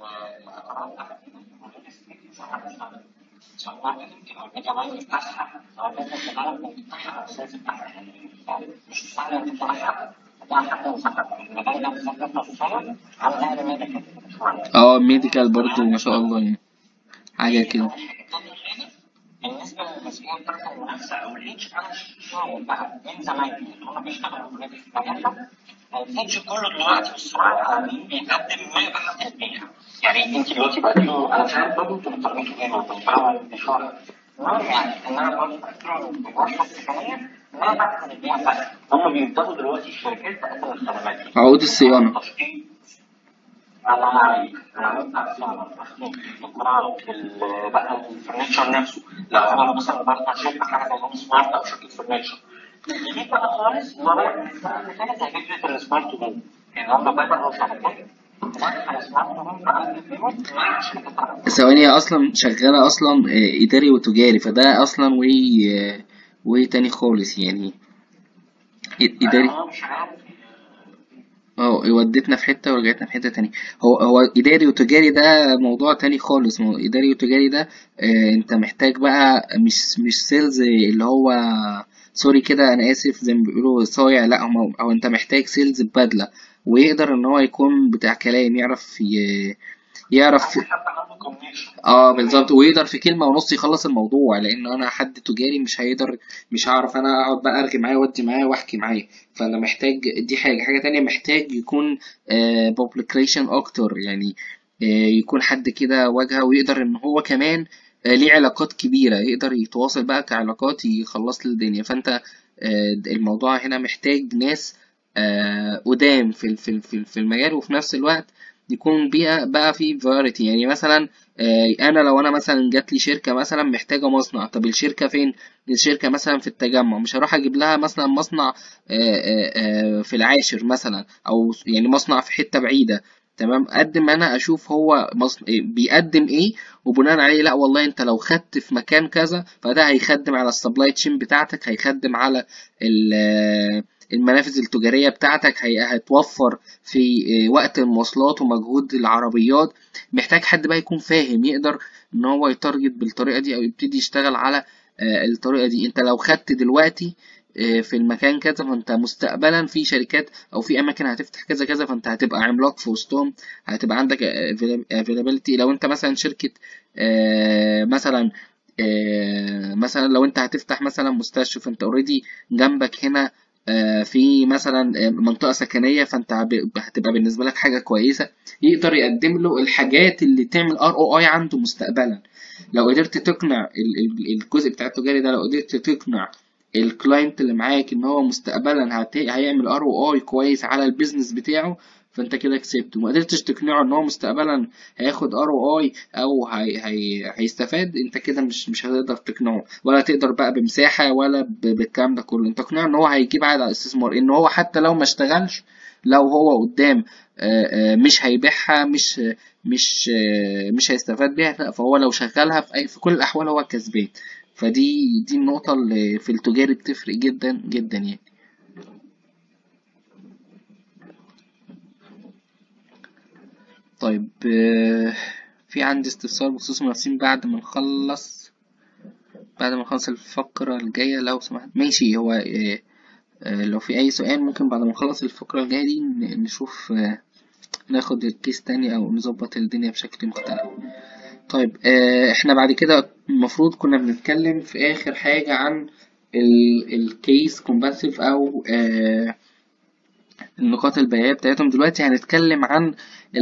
اه ميديكال برضو ما شاء الله يعني، حاجة كده. بالنسبه للمسؤوليه بتاعت المنافسه او الريتش، انا شايف بقى من زمان اللي هم بيشتغلوا في المجال ده، الريتش كله دلوقتي والسرعه العالميه بيقدم ما بعد البيع. يعني انت دلوقتي بقى له، انا مش عارف برضه انتوا بتعملوا ايه او بتعملوا مشروع، المهم يعني ان انا برضه بقدم الوظيفه التقنيه ما بعد البيع بس. هم بيبداوا دلوقتي الشركات تقدم الخدمات دي، عقود الصيانة. التشغيل. الله عليك، انا ببقى في بقى الفرنتشر نفسه، لو عملوا مثلا بارتنرشيب مع حاجه زي هوم سمارت او شركه فرنتشر، جديد بقى خالص اللي هو بقى حاجه زي فكره السمارت هوم، ان هم بداوا شركات تدخل السمارت هوم بقى البيمنت مع شركات عربيه. ثواني، هي اصلا شغالة اصلا آه، اداري وتجاري، فده اصلا وي آه، وي تاني خالص يعني. اداري. انا مش عارف. اه ودتنا في حتة ورجعتنا في حتة تانية. هو هو إداري وتجاري ده موضوع تاني خالص. مو- إداري وتجاري ده آه أنت محتاج بقى مش مش سيلز اللي هو، سوري كده أنا آسف، زي ما بيقولوا صايع، لا هم، أو أنت محتاج سيلز ببدلة، ويقدر إن هو يكون بتاع كلام، يعرف ي- يعرف. عايز حد عنده كومبينيشن. اه بالظبط، ويقدر في كلمة ونص يخلص الموضوع، لأن أنا حد تجاري مش هيقدر، مش هعرف أنا أقعد بقى أرغي معاه وأدي معاه وأحكي معاه. فأنا محتاج دي حاجة حاجة تانية، محتاج يكون بوبليكيشن أكتر يعني، آه يكون حد كده واجهة، ويقدر إن هو كمان آه ليه علاقات كبيرة، يقدر يتواصل بقى كعلاقات يخلص لي الدنيا. فأنت آه الموضوع هنا محتاج ناس آه قدام في في في في المجال، وفي نفس الوقت يكون بقى بقى في فرايتي. يعني مثلا آه، انا لو انا مثلا جات لي شركه مثلا محتاجه مصنع، طب الشركه فين؟ الشركه مثلا في التجمع، مش هروح اجيب لها مثلا مصنع آه، آه، آه، في العاشر مثلا، او يعني مصنع في حته بعيده. تمام، قد ما انا اشوف هو مصن... بيقدم ايه، وبناء عليه لا والله انت لو خدت في مكان كذا فده هيخدم على السبلاي تشين بتاعتك، هيخدم على ال- آه، المنافذ التجاريه بتاعتك، هي- هتوفر في آه، وقت المواصلات ومجهود العربيات. محتاج حد بقى يكون فاهم، يقدر ان هو يتارجت بالطريقه دي، او يبتدي يشتغل على آه، الطريقه دي. انت لو خدت دلوقتي آه، في المكان كذا، فانت مستقبلا في شركات او في اماكن هتفتح كذا كذا، فانت هتبقى عملاق في وسطهم، هتبقى عندك availability. لو انت مثلا شركه آه، مثلا آه، مثلا لو انت هتفتح مثلا مستشفى، فانت اوريدي جنبك هنا آه، في مثلا آه، منطقة سكنية، فانت هب- هتبقى بالنسبة لك حاجة كويسة. يقدر يقدم له الحاجات اللي تعمل ار او اي عنده مستقبلا. لو قدرت تقنع ال- ال- الجزء بتاع التجاري ده، لو قدرت تقنع الكلاينت اللي معاك ان هو مستقبلا هت- هيعمل ار او اي كويس على البيزنس بتاعه، فانت كده كسبت. وما قدرتش تقنعه ان هو مستقبلا هياخد ار او اي او هي هي هيستفاد، انت كده مش مش هتقدر تقنعه، ولا تقدر بقى بمساحة ولا ب- بالكلام ده كله. انت تقنعه ان هو هيجيب عائد على الاستثمار، ان هو حتى لو ما اشتغلش، لو هو قدام آه، آه، مش هيبيعها، مش مش آه، مش هيستفاد بيها، لا فهو لو شغلها في أي في كل الأحوال هو كسبان. فدي دي النقطة اللي في التجاري بتفرق جدا جدا يعني. طيب آه، في عندي استفسار بخصوص المنافسين بعد ما نخلص بعد ما نخلص الفقرة الجاية لو سمحت. ماشي. هو آه، آه، لو في أي سؤال ممكن بعد ما نخلص الفقرة الجاية دي ن- نشوف آه، ناخد الكيس تاني أو نظبط الدنيا بشكل مختلف. طيب آه، احنا بعد كده المفروض كنا بنتكلم في آخر حاجة عن الكيس كومباتيف أو آه، النقاط البيعية بتاعتهم. دلوقتي هنتكلم عن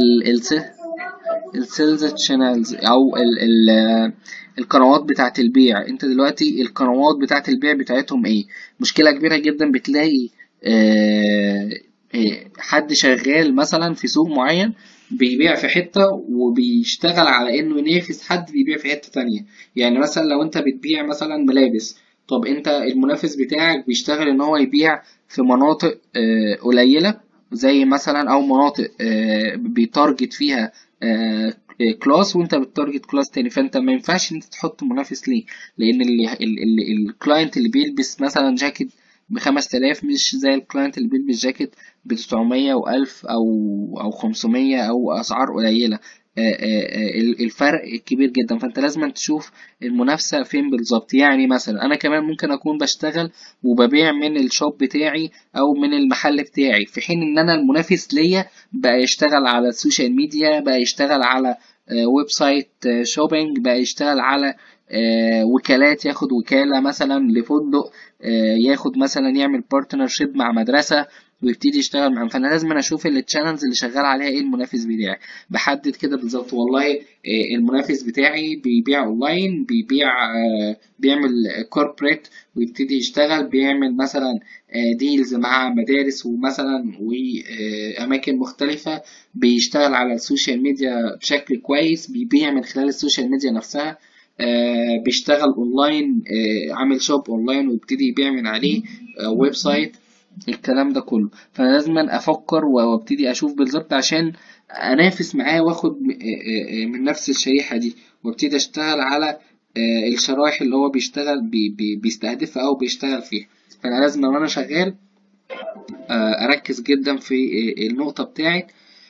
السيلز تشانلز او ال ال القنوات بتاعة البيع. انت دلوقتي القنوات بتاعة البيع بتاعتهم ايه؟ مشكلة كبيرة جدا. بتلاقي آه، آه، حد شغال مثلا في سوق معين بيبيع في حتة وبيشتغل على انه ينافس حد بيبيع في حتة تانية. يعني مثلا لو انت بتبيع مثلا ملابس، طب انت المنافس بتاعك بيشتغل ان هو يبيع في مناطق آه، قليلة، زي مثلا او مناطق آه، بيتارجت فيها آه، كلاس وانت بتتارجت كلاس تاني. فانت ما ينفعش انت تحط منافس ليه؟ لان اللي الكلاينت اللي بيلبس مثلا جاكيت بخمس تلاف مش زي الكلاينت اللي بيلبس جاكيت بتسعمية وألف أو أو خمسمية أو أسعار قليلة. آه، آه، آه، الفرق كبير جدا. فأنت لازم تشوف المنافسة فين بالظبط. يعني مثلا أنا كمان ممكن أكون بشتغل وببيع من الشوب بتاعي أو من المحل بتاعي، في حين إن أنا المنافس ليا بقى يشتغل على السوشيال ميديا، بقى يشتغل على آه، ويب سايت آه، شوبينج، بقى يشتغل على آه، وكالات، ياخد وكالة مثلا لفندق، آه، ياخد مثلا يعمل بارتنرشيب مع مدرسة ويبتدي يشتغل معاهم. فانا لازم أنا اشوف التشانلز اللي شغال عليها ايه المنافس بتاعي، بحدد كده بالظبط. والله آه، المنافس بتاعي بيبيع اونلاين، بيبيع آه، بيعمل كوربريت ويبتدي يشتغل، بيعمل مثلا ديلز مع مدارس ومثلا واماكن مختلفة، بيشتغل على السوشيال ميديا بشكل كويس، بيبيع من خلال السوشيال ميديا نفسها، آه، بيشتغل اونلاين، آه، عامل شوب اونلاين ويبتدي يبيع من عليه، آه، ويب سايت، الكلام ده كله. فانا لازم افكر وابتدي اشوف بالظبط عشان انافس معاه واخد م- آه، آه، من نفس الشريحة دي، وابتدي اشتغل على آه، الشرايح اللي هو بيشتغل بي بي بيستهدفها او بيشتغل فيها. فانا لازم وانا شغال آه، اركز جدا في آه، النقطة بتاعت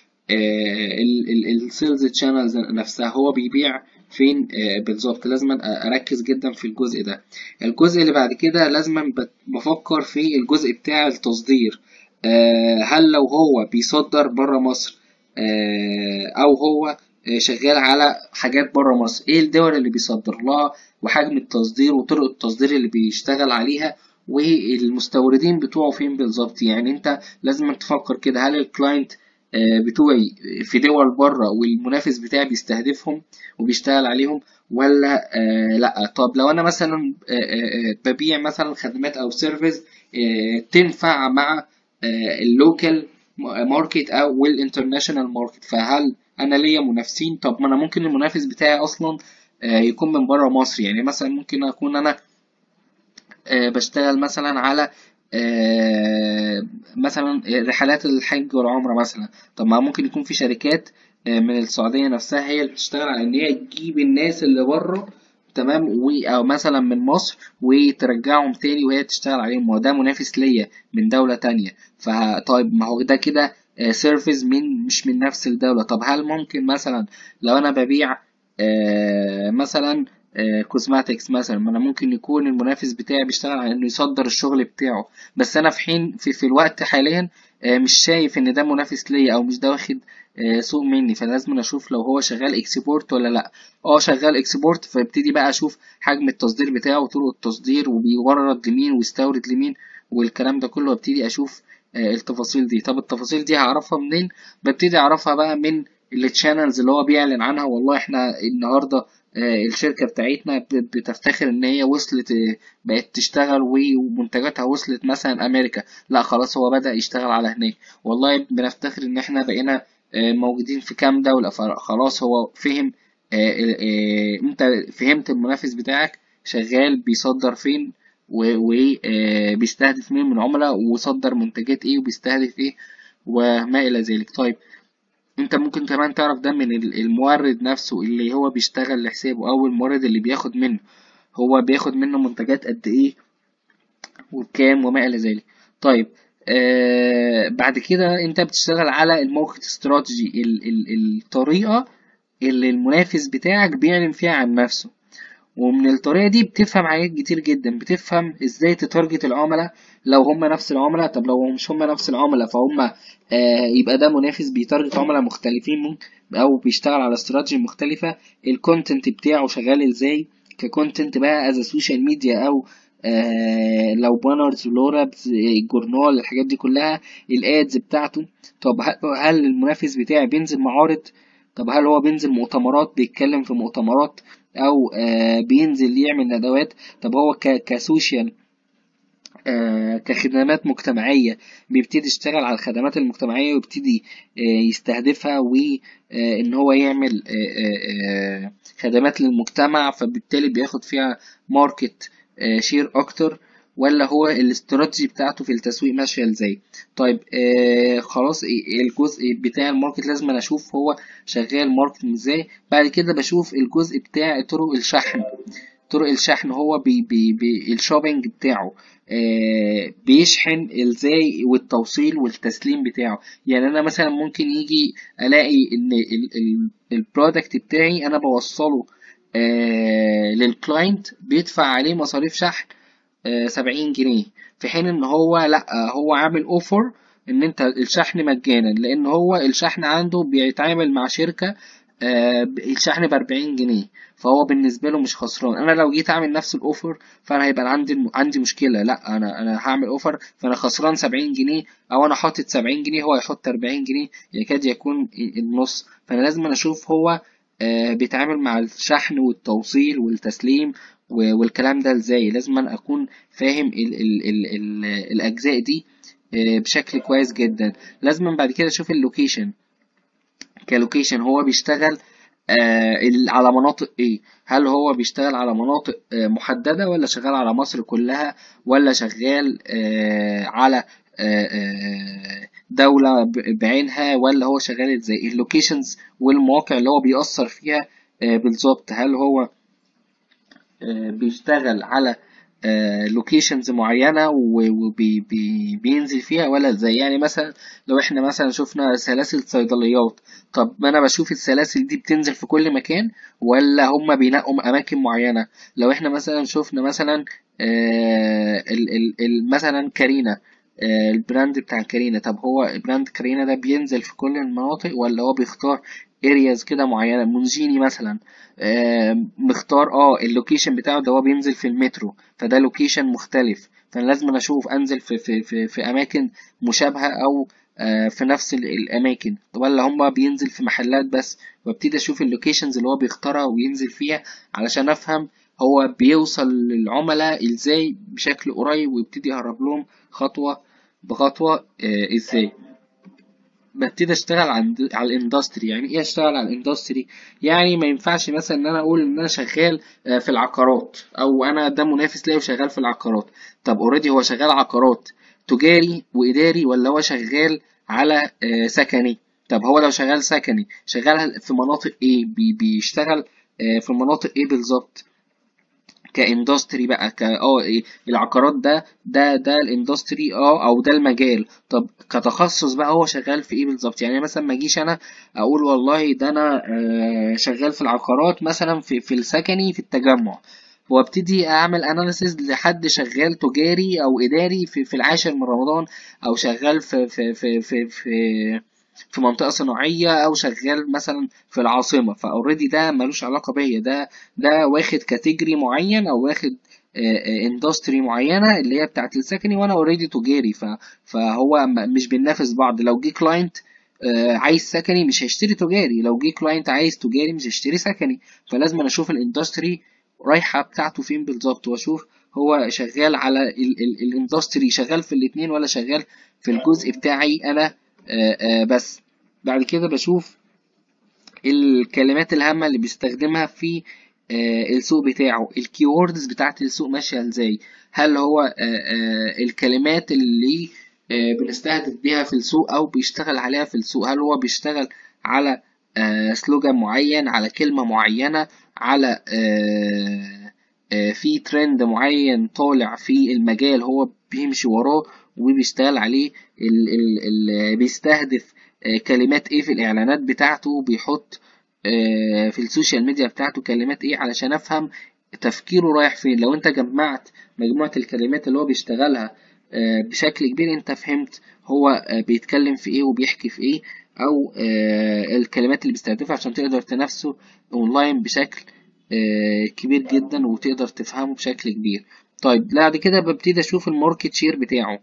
السيلز تشانلز نفسها، هو بيبيع فين آه، بالظبط. لازم اركز جدا في الجزء ده. الجزء اللي بعد كده لازم بفكر في الجزء بتاع التصدير. آه، هل لو هو بيصدر بره مصر آه، او هو آه، شغال على حاجات بره مصر، ايه الدول اللي بيصدر لها وحجم التصدير وطرق التصدير اللي بيشتغل عليها والمستوردين بتوعه فين بالظبط. يعني انت لازم تفكر كده، هل الكلاينت آه، بتوعي في دول بره والمنافس بتاعي بيستهدفهم وبيشتغل عليهم ولا آه لا؟ طب لو انا مثلا آه آه آه، ببيع مثلا خدمات او سيرفيس آه تنفع مع آه اللوكال ماركت او والانترناشونال ماركت، فهل انا ليا منافسين؟ طب ما انا ممكن المنافس بتاعي اصلا آه يكون من بره مصر. يعني مثلا ممكن اكون انا آه، بشتغل مثلا على آه، مثلا رحلات الحج والعمرة مثلا. طب ما ممكن يكون في شركات آه، من السعودية نفسها هي اللي بتشتغل على ان هي تجيب الناس اللي بره، تمام، و او مثلا من مصر وترجعهم تاني وهي تشتغل عليهم. ما هو ده منافس ليا من دولة تانية. فطيب ما هو ده كده سيرفيس من مش من نفس الدولة. طب هل ممكن مثلا لو انا ببيع آه، مثلا كوزماتكس مثلا، ما انا ممكن يكون المنافس بتاعي بيشتغل على انه يصدر الشغل بتاعه، بس انا في حين في, في الوقت حاليا آه، مش شايف ان ده منافس ليا او مش ده واخد آه، سوق مني. فلازم اشوف لو هو شغال اكسبورت ولا لا. اه شغال اكسبورت، فابتدي بقى اشوف حجم التصدير بتاعه وطرق التصدير وبيورد لمين ويستورد لمين والكلام ده كله، وابتدي اشوف آه، التفاصيل دي. طب التفاصيل دي هعرفها منين؟ ببتدي اعرفها بقى من التشانلز اللي هو بيعلن عنها. والله احنا النهارده آه، الشركة بتاعتنا ب- بتفتخر إن هي وصلت آه، بقت تشتغل و- ومنتجاتها وصلت مثلا أمريكا. لا خلاص هو بدأ يشتغل على هناك. والله بنفتخر إن إحنا بقينا آه، موجودين في كام دولة. فخلاص هو فهم آه، آه، أنت فهمت المنافس بتاعك شغال بيصدر فين وبيستهدف مين من عملاء وصدر منتجات إيه وبيستهدف إيه وما إلى ذلك. طيب انت ممكن كمان تعرف ده من ال- المورد نفسه اللي هو بيشتغل لحسابه او المورد اللي بياخد منه، هو بياخد منه منتجات قد ايه وبكام وما الى ذلك. طيب آه بعد كده انت بتشتغل على الماركت استراتيجي، الطريقة اللي المنافس بتاعك بيعلن فيها عن نفسه. ومن الطريقة دي بتفهم حاجات كتير جدا، بتفهم ازاي تتارجت العملاء لو هم نفس العملاء. طب لو مش هم نفس العملاء فهم آه يبقى ده منافس بيتارجت عملاء مختلفين ممكن- او بيشتغل على استراتيجي مختلفة. الكونتنت بتاعه شغال ازاي ككونتنت بقى از سوشيال ميديا، او آه لو بانرز لورابس الجورنال الحاجات دي كلها. الادز بتاعته، طب ه- هل المنافس بتاعي بينزل معارض؟ طب هل هو بينزل مؤتمرات بيتكلم في مؤتمرات، او آه بينزل يعمل ندوات؟ طب هو ك- كسوشيال آه كخدمات مجتمعية بيبتدي يشتغل على الخدمات المجتمعية ويبتدي آه يستهدفها، وإن هو يعمل آه آه آه خدمات للمجتمع، فبالتالي بياخد فيها ماركت شير أكتر؟ ولا هو الاستراتيجي بتاعته في التسويق ماشية ازاي؟ طيب آه خلاص، الجزء بتاع الماركت لازم أنا أشوف هو شغال ماركتنج ازاي. بعد كده بشوف الجزء بتاع طرق الشحن. طرق الشحن هو بي بي بي الشوبينج بتاعه آه بيشحن ازاي، والتوصيل والتسليم بتاعه. يعني انا مثلا ممكن يجي الاقي ان البرودكت بتاعي انا بوصله آه للكلاينت بيدفع عليه مصاريف شحن آه سبعين جنيه، في حين ان هو لا، هو عامل اوفر ان انت الشحن مجانا، لان هو الشحن عنده بيتعامل مع شركة آه الشحن بأربعين جنيه، فهو بالنسبة له مش خسران. انا لو جيت اعمل نفس الاوفر فانا هيبقى عندي عندي مشكلة، لا انا انا هعمل اوفر فانا خسران سبعين جنيه، او انا حاطط سبعين جنيه هو هيحط أربعين جنيه، يكاد يكون النص. فانا لازم أنا اشوف هو آه بيتعامل مع الشحن والتوصيل والتسليم والكلام ده ازاي. لازم أنا اكون فاهم ال ال ال ال الاجزاء دي آه بشكل كويس جدا. لازم بعد كده اشوف اللوكيشن كلوكيشن، هو بيشتغل آه على مناطق ايه؟ هل هو بيشتغل على مناطق آه محددة، ولا شغال على مصر كلها، ولا شغال آه على آه آه دولة بعينها، ولا هو شغال ازاي؟ اللوكيشنز والمواقع اللي هو بيأثر فيها آه بالظبط، هل هو آه بيشتغل على لوكيشنز معينة وبينزل فيها، ولا ازاي؟ يعني مثلا لو احنا مثلا شفنا سلاسل صيدليات، طب ما انا بشوف السلاسل دي بتنزل في كل مكان، ولا هم بينقوا اماكن معينة؟ لو احنا مثلا شفنا مثلا آه ال ال ال مثلا كارينا، آه البراند بتاع كارينا، طب هو براند كارينا ده بينزل في كل المناطق، ولا هو بيختار ارياز كده معينة؟ مونجيني مثلا آه مختار اه اللوكيشن بتاعه ده هو بينزل في المترو، فده لوكيشن مختلف. فانا لازم أنا اشوف انزل في في في, في اماكن مشابهه، او آه في نفس الاماكن، ولا هما بينزل في محلات بس. وابتدي اشوف اللوكيشنز اللي هو بيختارها وينزل فيها علشان افهم هو بيوصل للعملاء ازاي بشكل قريب، ويبتدي يهرب لهم خطوه بخطوه آه ازاي. ببتدي اشتغل عند على الاندستري. يعني ايه اشتغل على الاندستري؟ يعني ما ينفعش مثلا ان انا اقول ان انا شغال في العقارات، او انا ده منافس ليا وشغال في العقارات. طب اوريدي هو شغال عقارات تجاري واداري، ولا هو شغال على سكني؟ طب هو لو شغال سكني شغال في مناطق ايه؟ بي بيشتغل في مناطق ايه بالظبط كاندستري بقى؟ ك اه إيه العقارات ده ده ده الاندستري اه او ده المجال. طب كتخصص بقى هو شغال في ايه بالظبط؟ يعني مثلا ما اجيش انا اقول والله ده انا آه شغال في العقارات مثلا في في السكني في التجمع، وابتدي اعمل اناليسيز لحد شغال تجاري او اداري في في العاشر من رمضان، او شغال في في في في, في في منطقة صناعية، أو شغال مثلا في العاصمة. فاوريدي ده ملوش علاقة بيا، ده ده واخد كاتيجري معين، أو واخد اندستري معينة اللي هي بتاعت السكني، وأنا اوريدي تجاري. فهو مش بننافس بعض. لو جه كلاينت عايز سكني مش هيشتري تجاري، لو جه كلاينت عايز تجاري مش هيشتري سكني. فلازم أنا أشوف الاندستري رايحة بتاعته فين بالظبط، وأشوف هو شغال على الاندستري شغال في الاتنين، ولا شغال في الجزء بتاعي أنا آآ آآ بس. بعد كده بشوف الكلمات الهامة اللي بيستخدمها في السوق بتاعه، الكيوردز بتاعت السوق ماشية ازاي. هل هو آآ الكلمات اللي بنستهدف بيها في السوق او بيشتغل عليها في السوق، هل هو بيشتغل على سلوجان معين، على كلمة معينة، على في ترند معين طالع في المجال هو بيمشي وراه، وبيشتغل عليه ال ال ال بيستهدف كلمات ايه في الاعلانات بتاعته، بيحط في السوشيال ميديا بتاعته كلمات ايه علشان افهم تفكيره رايح فين. لو انت جمعت مجموعة الكلمات اللي هو بيشتغلها بشكل كبير، انت فهمت هو بيتكلم في ايه وبيحكي في ايه، او الكلمات اللي بيستهدفها عشان تقدر تنافسه اونلاين بشكل كبير جدا وتقدر تفهمه بشكل كبير. طيب بعد كده ببتدي اشوف الماركت شير بتاعه.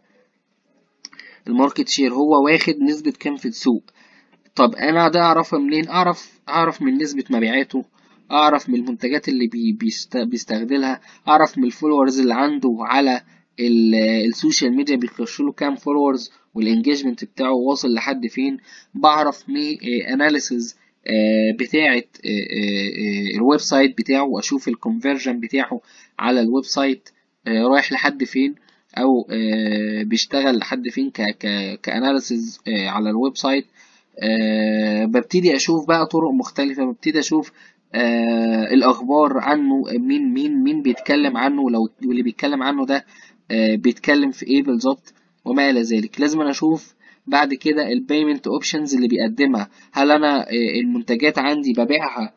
الماركت شير هو واخد نسبة كام في السوق. طب انا ده اعرفها منين؟ اعرف اعرف من نسبة مبيعاته، اعرف من المنتجات اللي بي بيست بيستخدمها، اعرف من الفولورز اللي عنده على السوشيال ميديا بيخشوا له كام فولورز، والانجيجمنت بتاعه واصل لحد فين. بعرف من اناليسز بتاعه الويب سايت بتاعه، واشوف الكونفرجن بتاعه على الويب سايت رايح لحد فين، او بيشتغل لحد فين كاناليسز على الويب سايت. أه ببتدي اشوف بقى طرق مختلفة، ببتدي اشوف أه الاخبار عنه، مين مين مين بيتكلم عنه، لو اللي بيتكلم عنه ده أه بيتكلم في ايه بالظبط وما الى ذلك. لازم أنا اشوف بعد كده البيمنت اوبشنز اللي بيقدمها. هل انا أه المنتجات عندي ببيعها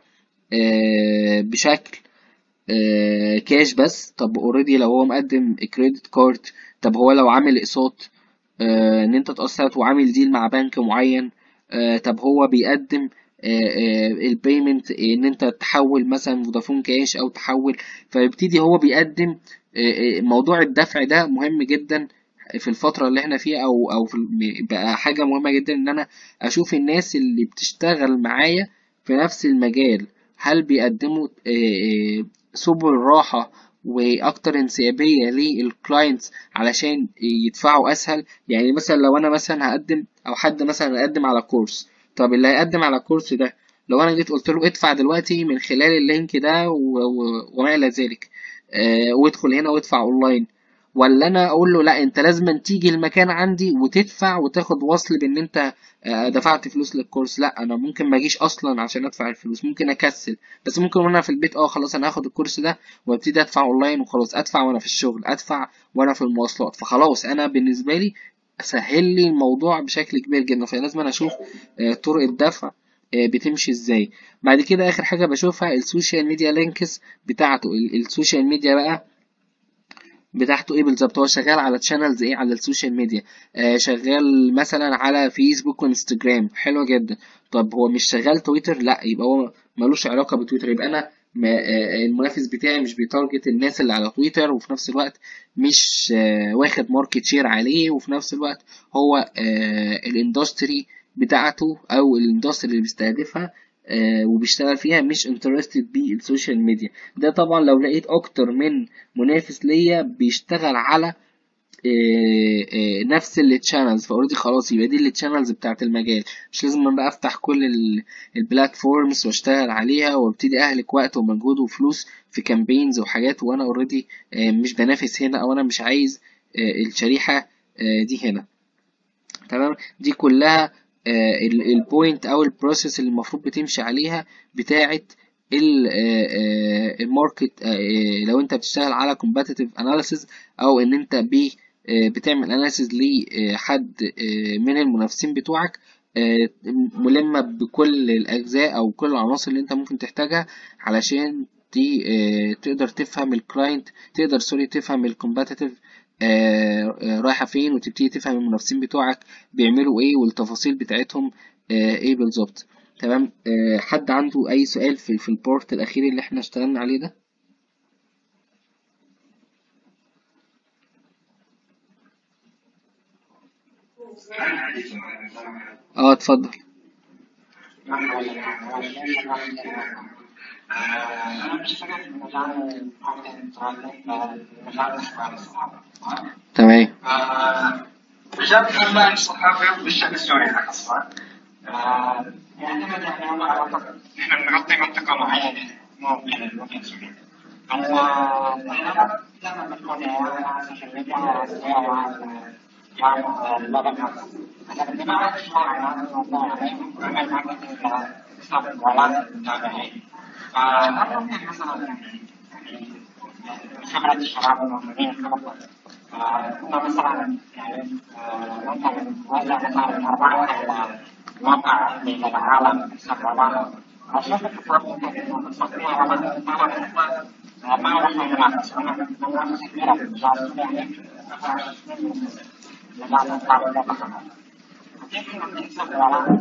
أه بشكل أه كاش بس؟ طب اوريدي لو هو مقدم كريدت كارد، طب هو لو عامل اقساط أه ان انت تقسط وعامل ديل مع بنك معين، آه طب هو بيقدم البيمنت ان انت تحول مثلا فودافون كاش او تحول. فيبتدي هو بيقدم آه موضوع الدفع ده مهم جدا في الفترة اللي احنا فيها، او او في بقى حاجة مهمة جدا ان انا اشوف الناس اللي بتشتغل معايا في نفس المجال هل بيقدموا آه سبل راحة واكتر انسيابية للكلاينتس علشان يدفعوا اسهل. يعني مثلا لو انا مثلا هقدم، او حد مثلا هيقدم على كورس، طب اللي هيقدم على الكورس ده لو انا جيت قلت له ادفع دلوقتي من خلال اللينك ده وما الى ذلك، آه وادخل هنا وادفع اونلاين، ولا انا اقول له لا انت لازم تيجي المكان عندي وتدفع وتاخد وصل بان انت آه دفعت فلوس للكورس؟ لا، انا ممكن ما اجيش اصلا عشان ادفع الفلوس، ممكن اكسل، بس ممكن وانا في البيت اه خلاص انا هاخد الكورس ده وابتدي ادفع اونلاين وخلاص، ادفع وانا في الشغل، ادفع وانا في المواصلات، فخلاص انا بالنسبه لي سهل لي الموضوع بشكل كبير جدا. فلازم انا اشوف آه طرق الدفع آه بتمشي ازاي. بعد كده اخر حاجه بشوفها السوشيال ميديا لينكس بتاعته. السوشيال ميديا بقى بتاعته ايه بالظبط، هو شغال على تشانلز ايه على السوشيال ميديا. آه شغال مثلا على فيسبوك وانستجرام، حلو جدا. طب هو مش شغال تويتر؟ لا، يبقى هو ملوش علاقه بتويتر، يبقى انا ما آه المنافس بتاعي مش بيتارجت الناس اللي على تويتر، وفي نفس الوقت مش آه واخد ماركت شير عليه، وفي نفس الوقت هو آه الاندستري بتاعته او الاندستري اللي بيستهدفها آه وبيشتغل فيها مش انترستد بالسوشيال ميديا. ده طبعا لو لقيت اكتر من منافس ليا بيشتغل على آه آه نفس التشانلز، فاوريدي خلاص يبقى دي التشانلز بتاعت المجال، مش لازم بقى افتح كل البلاتفورمز واشتغل عليها وابتدي اهلك وقت ومجهود وفلوس في كامبينز وحاجات وانا اوريدي آه مش بنافس هنا، او انا مش عايز الشريحة دي هنا. تمام، دي كلها البوينت او البروسيس اللي المفروض بتمشي عليها بتاعه الماركت. لو انت بتشتغل على competitive analysis، او ان انت بي بتعمل اناليسيز لحد من المنافسين بتوعك، ملمة بكل الاجزاء او كل العناصر اللي انت ممكن تحتاجها علشان دي تقدر تفهم الكلاينت، تقدر سوري تفهم الكومباتيتيف رايحة فين، وتبتدي تفهم المنافسين بتوعك بيعملوا ايه والتفاصيل بتاعتهم ايه بالظبط. تمام. حد عنده اي سؤال في في البورت الاخير اللي احنا اشتغلنا عليه ده؟ اه اتفضل. أنا بشتغل في مجال content مجال الصحافة. تمام. مجال الأونلاين الصحافة بالشأن السوري أصلا يعتمد يعني على إحنا بنغطي منطقة معينة ممكن الممكن سوري. الإعلانات لما بتكون إعلانات على السوشيال ميديا يعني اللغة أنا ما أعرف شو إعلانات الموضوع وعمل ماركتينج لإستخدام إعلانات المتابعين. فأنا مثلا خبرة الشباب الموجودين خبرة إنه مثلا يعني ممكن نوزع مثلا أربعة مواقع في العالم يستخدمونها. أشوف الاتصالات ممكن نستخدمها على مثلا ما نحن ننافس، ننافس كبيرة في المجال يعني مثلا مجال إنتاج المنتخبات. كيف ممكن نستخدم العالم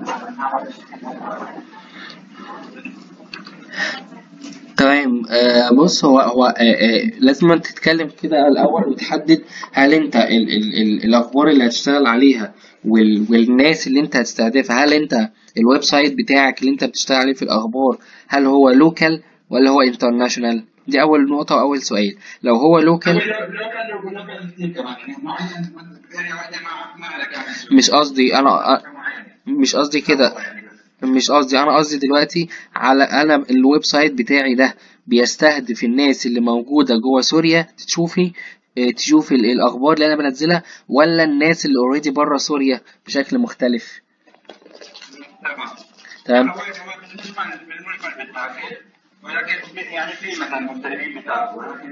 تمام. آه بص، هو هو آه آه لازم أنت تتكلم كده الأول وتحدد هل أنت ال ال ال الأخبار اللي هتشتغل عليها وال والناس اللي أنت هتستهدفها، هل أنت الويب سايت بتاعك اللي أنت بتشتغل عليه في الأخبار هل هو لوكال ولا هو انترناشونال؟ دي أول نقطة وأول سؤال. لو هو لوكال، مش قصدي أنا مش قصدي كده مش قصدي انا قصدي دلوقتي على انا الويب سايت بتاعي ده بيستهدف الناس اللي موجوده جوه سوريا تشوفي اه، تشوف ال- الاخبار اللي انا بنزلها، ولا الناس اللي اوريدي بره سوريا بشكل مختلف. تمام. ولكن يعني في مثلا مبتدئين بتاعه ولكن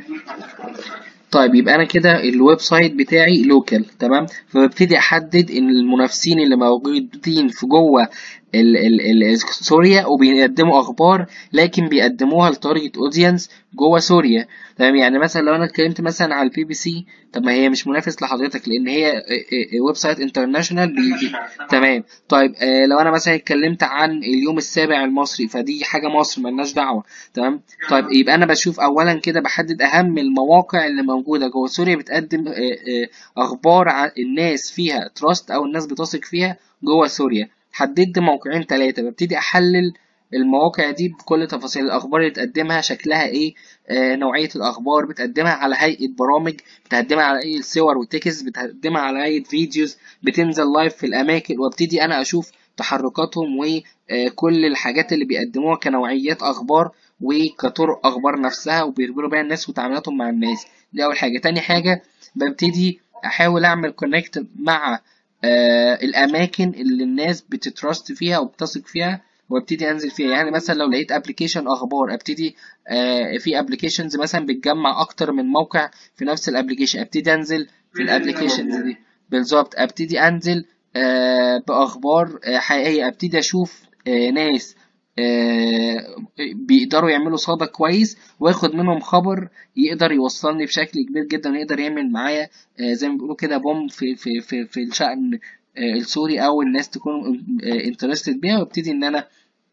طيب يبقى انا كده الويب سايت بتاعي لوكال، تمام. فببتدي احدد ان المنافسين اللي موجودين في جوه ال ال ال سوريا وبيقدموا اخبار، لكن بيقدموها لتارجت اودينس جوه سوريا. تمام. يعني مثلا لو انا اتكلمت مثلا على البي بي سي، طب ما هي مش منافس لحضرتك لان هي اه، اه، ويب سايت انترناشونال بي بي- تمام. طيب آه لو انا مثلا اتكلمت عن اليوم السابع المصري، فدي حاجه مصر ملناش دعوه. تمام. طيب يبقى انا بشوف اولا كده بحدد اهم المواقع اللي موجوده جوه سوريا بتقدم آه، آه، اخبار عن الناس فيها تراست او الناس بتثق فيها جوه سوريا. حددت موقعين ثلاثه، ببتدي احلل المواقع دي بكل تفاصيل الاخبار اللي بتقدمها شكلها ايه، آه، نوعيه الاخبار بتقدمها على هيئه برامج، بتقدمها على هيئه صور وتكست، بتقدمها على هيئه فيديوز بتنزل لايف في الاماكن، وابتدي انا اشوف تحركاتهم وكل الحاجات اللي بيقدموها كنوعيات اخبار وكطرق اخبار نفسها وبيخبروا بيها الناس وتعاملاتهم مع الناس. دي اول حاجه. تاني حاجه ببتدي احاول اعمل كونكت مع آه الاماكن اللي الناس بتتراست فيها وبتثق فيها، وابتدي انزل فيها. يعني مثلا لو لقيت ابلكيشن اخبار، ابتدي آه في ابلكيشنز مثلا بتجمع اكتر من موقع في نفس الابلكيشن، ابتدي انزل في الابلكيشنز دي. بالظبط. ابتدي انزل آه باخبار آه حقيقيه، ابتدي اشوف آه ناس آه، بيقدروا يعملوا صدى كويس، واخد منهم خبر يقدر يوصلني بشكل كبير جدا ويقدر يعمل معايا آه، زي ما بيقولوا كده بوم في في في في الشأن آه، السوري، او الناس تكون انترستد بيها، وابتدي ان انا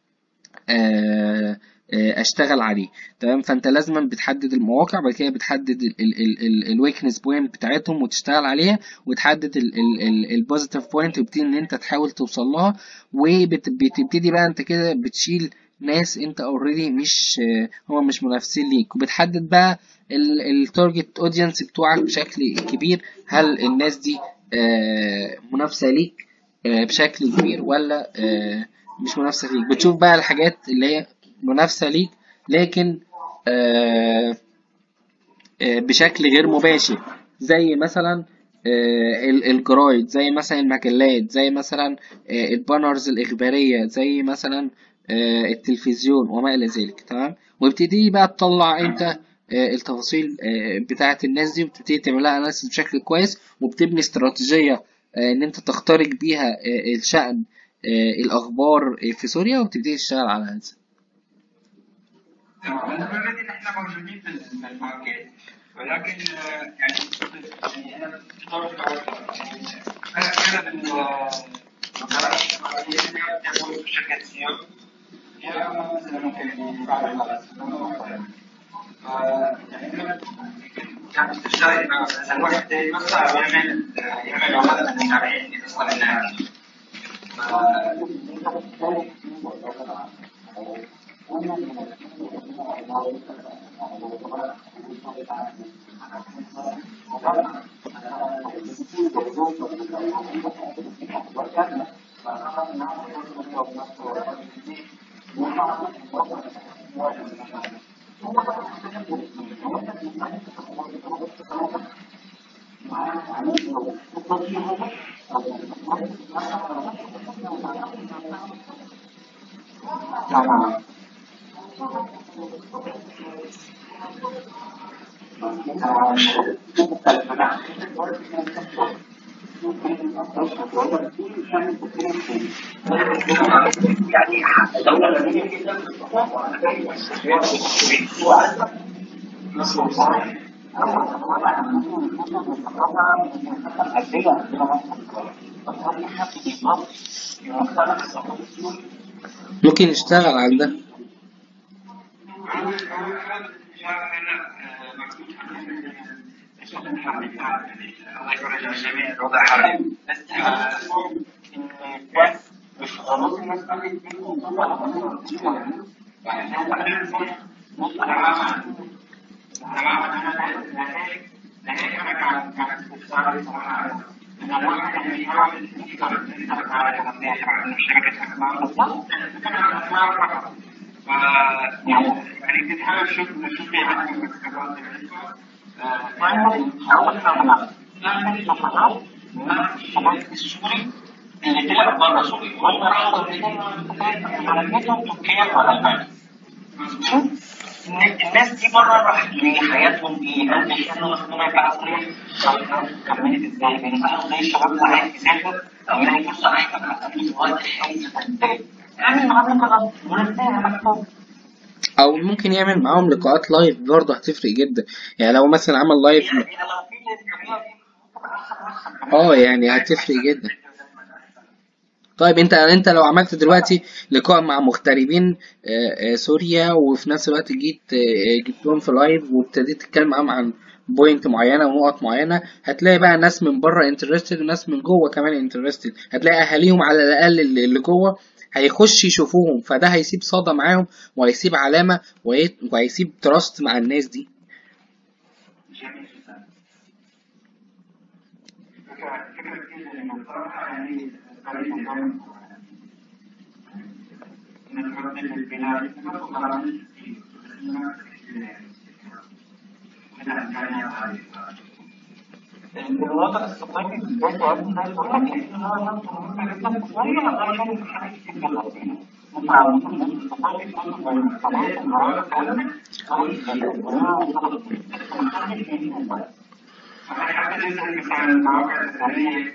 آه، آه، اشتغل عليه. تمام. فانت لازما بتحدد المواقع، بعد كده بتحدد الويكنس بوينت بتاعتهم وتشتغل عليها، وتحدد البوزيتيف بوينت وبتبتدي ان انت تحاول توصل لها، وبتبتدي بقى انت كده بتشيل ناس انت اوريدي مش آه، هم مش منافسين ليك، وبتحدد بقى التارجت اودينس بتوعك بشكل كبير. هل الناس دي آه، منافسة ليك آه، بشكل كبير ولا آه، مش منافسة ليك؟ بتشوف بقى الحاجات اللي هي منافسة ليك لكن آه، آه، بشكل غير مباشر، زي مثلا آه، ال- الجرايد، زي مثلا المجلات، زي مثلا آه، البانرز الإخبارية، زي مثلا آه، التلفزيون وما إلى ذلك. تمام. وابتدي بقى تطلع أنت آه، التفاصيل آه، بتاعة الناس دي، وبتبتدي تعملها أناليسيس بشكل كويس، وبتبني استراتيجية آه، إن أنت تخترق بيها آه، الشأن آه، الأخبار آه، في سوريا، وبتبتدي تشتغل على هذا. الذي نحن موجودين في الماركت، ولكن يعني يعني انا انا انا من شركه سيو، هي مثلا ممكن بعض الناس يعني يعني تشتغل مثلا الواحد يوسع ويعمل يعمل عملاء متابعين يوصل للناس. يعني دولة غنية جدا في الثقافة، أنا فاهم بس ممكن نشتغل على ده. يعني بنحاول نشوف نشوف فيها حاجة من الخبرات أول حاجة نعمل محاضرات مع الشباب السوري اللي طلع بره سوريا هم راحوا على مدن تركيا وألمانيا. الناس دي بره راحت ليه؟ حياتهم ايه؟ هل بيحسوا ان هم يبقى اصليين؟ كملت ازاي؟ بينفعوا زي الشباب اللي عايز يسافر او يلاقي فرصه احسن في الوقت الحالي ازاي؟ يعني معاهم مناسبه او ممكن يعمل معاهم لقاءات لايف برضه هتفرق جدا. يعني لو مثلا عمل لايف اه يعني هتفرق جدا. طيب انت انت لو عملت دلوقتي لقاء مع مغتربين سوريا وفي نفس الوقت جيت جبتهم في لايف وابتديت تتكلم معاهم عن بوينت معينه ونقط معينه، هتلاقي بقى ناس من بره انترستد وناس من جوه كمان انترستد. هتلاقي اهاليهم على الاقل اللي جوه هيخش يشوفوهم، فده هيسيب صدى معاهم وهيسيب علامه وهيسيب تراست مع الناس دي. الوضع الثقافي بالذات وأبن ده يقول لك إن هو نفسه مهم جدا شوية علشان يخليك تتكلم فيه. مع الوضع الثقافي كله من الحاجات المرارة كلها أو حتى ننزل مثلا المواقع الإسلامية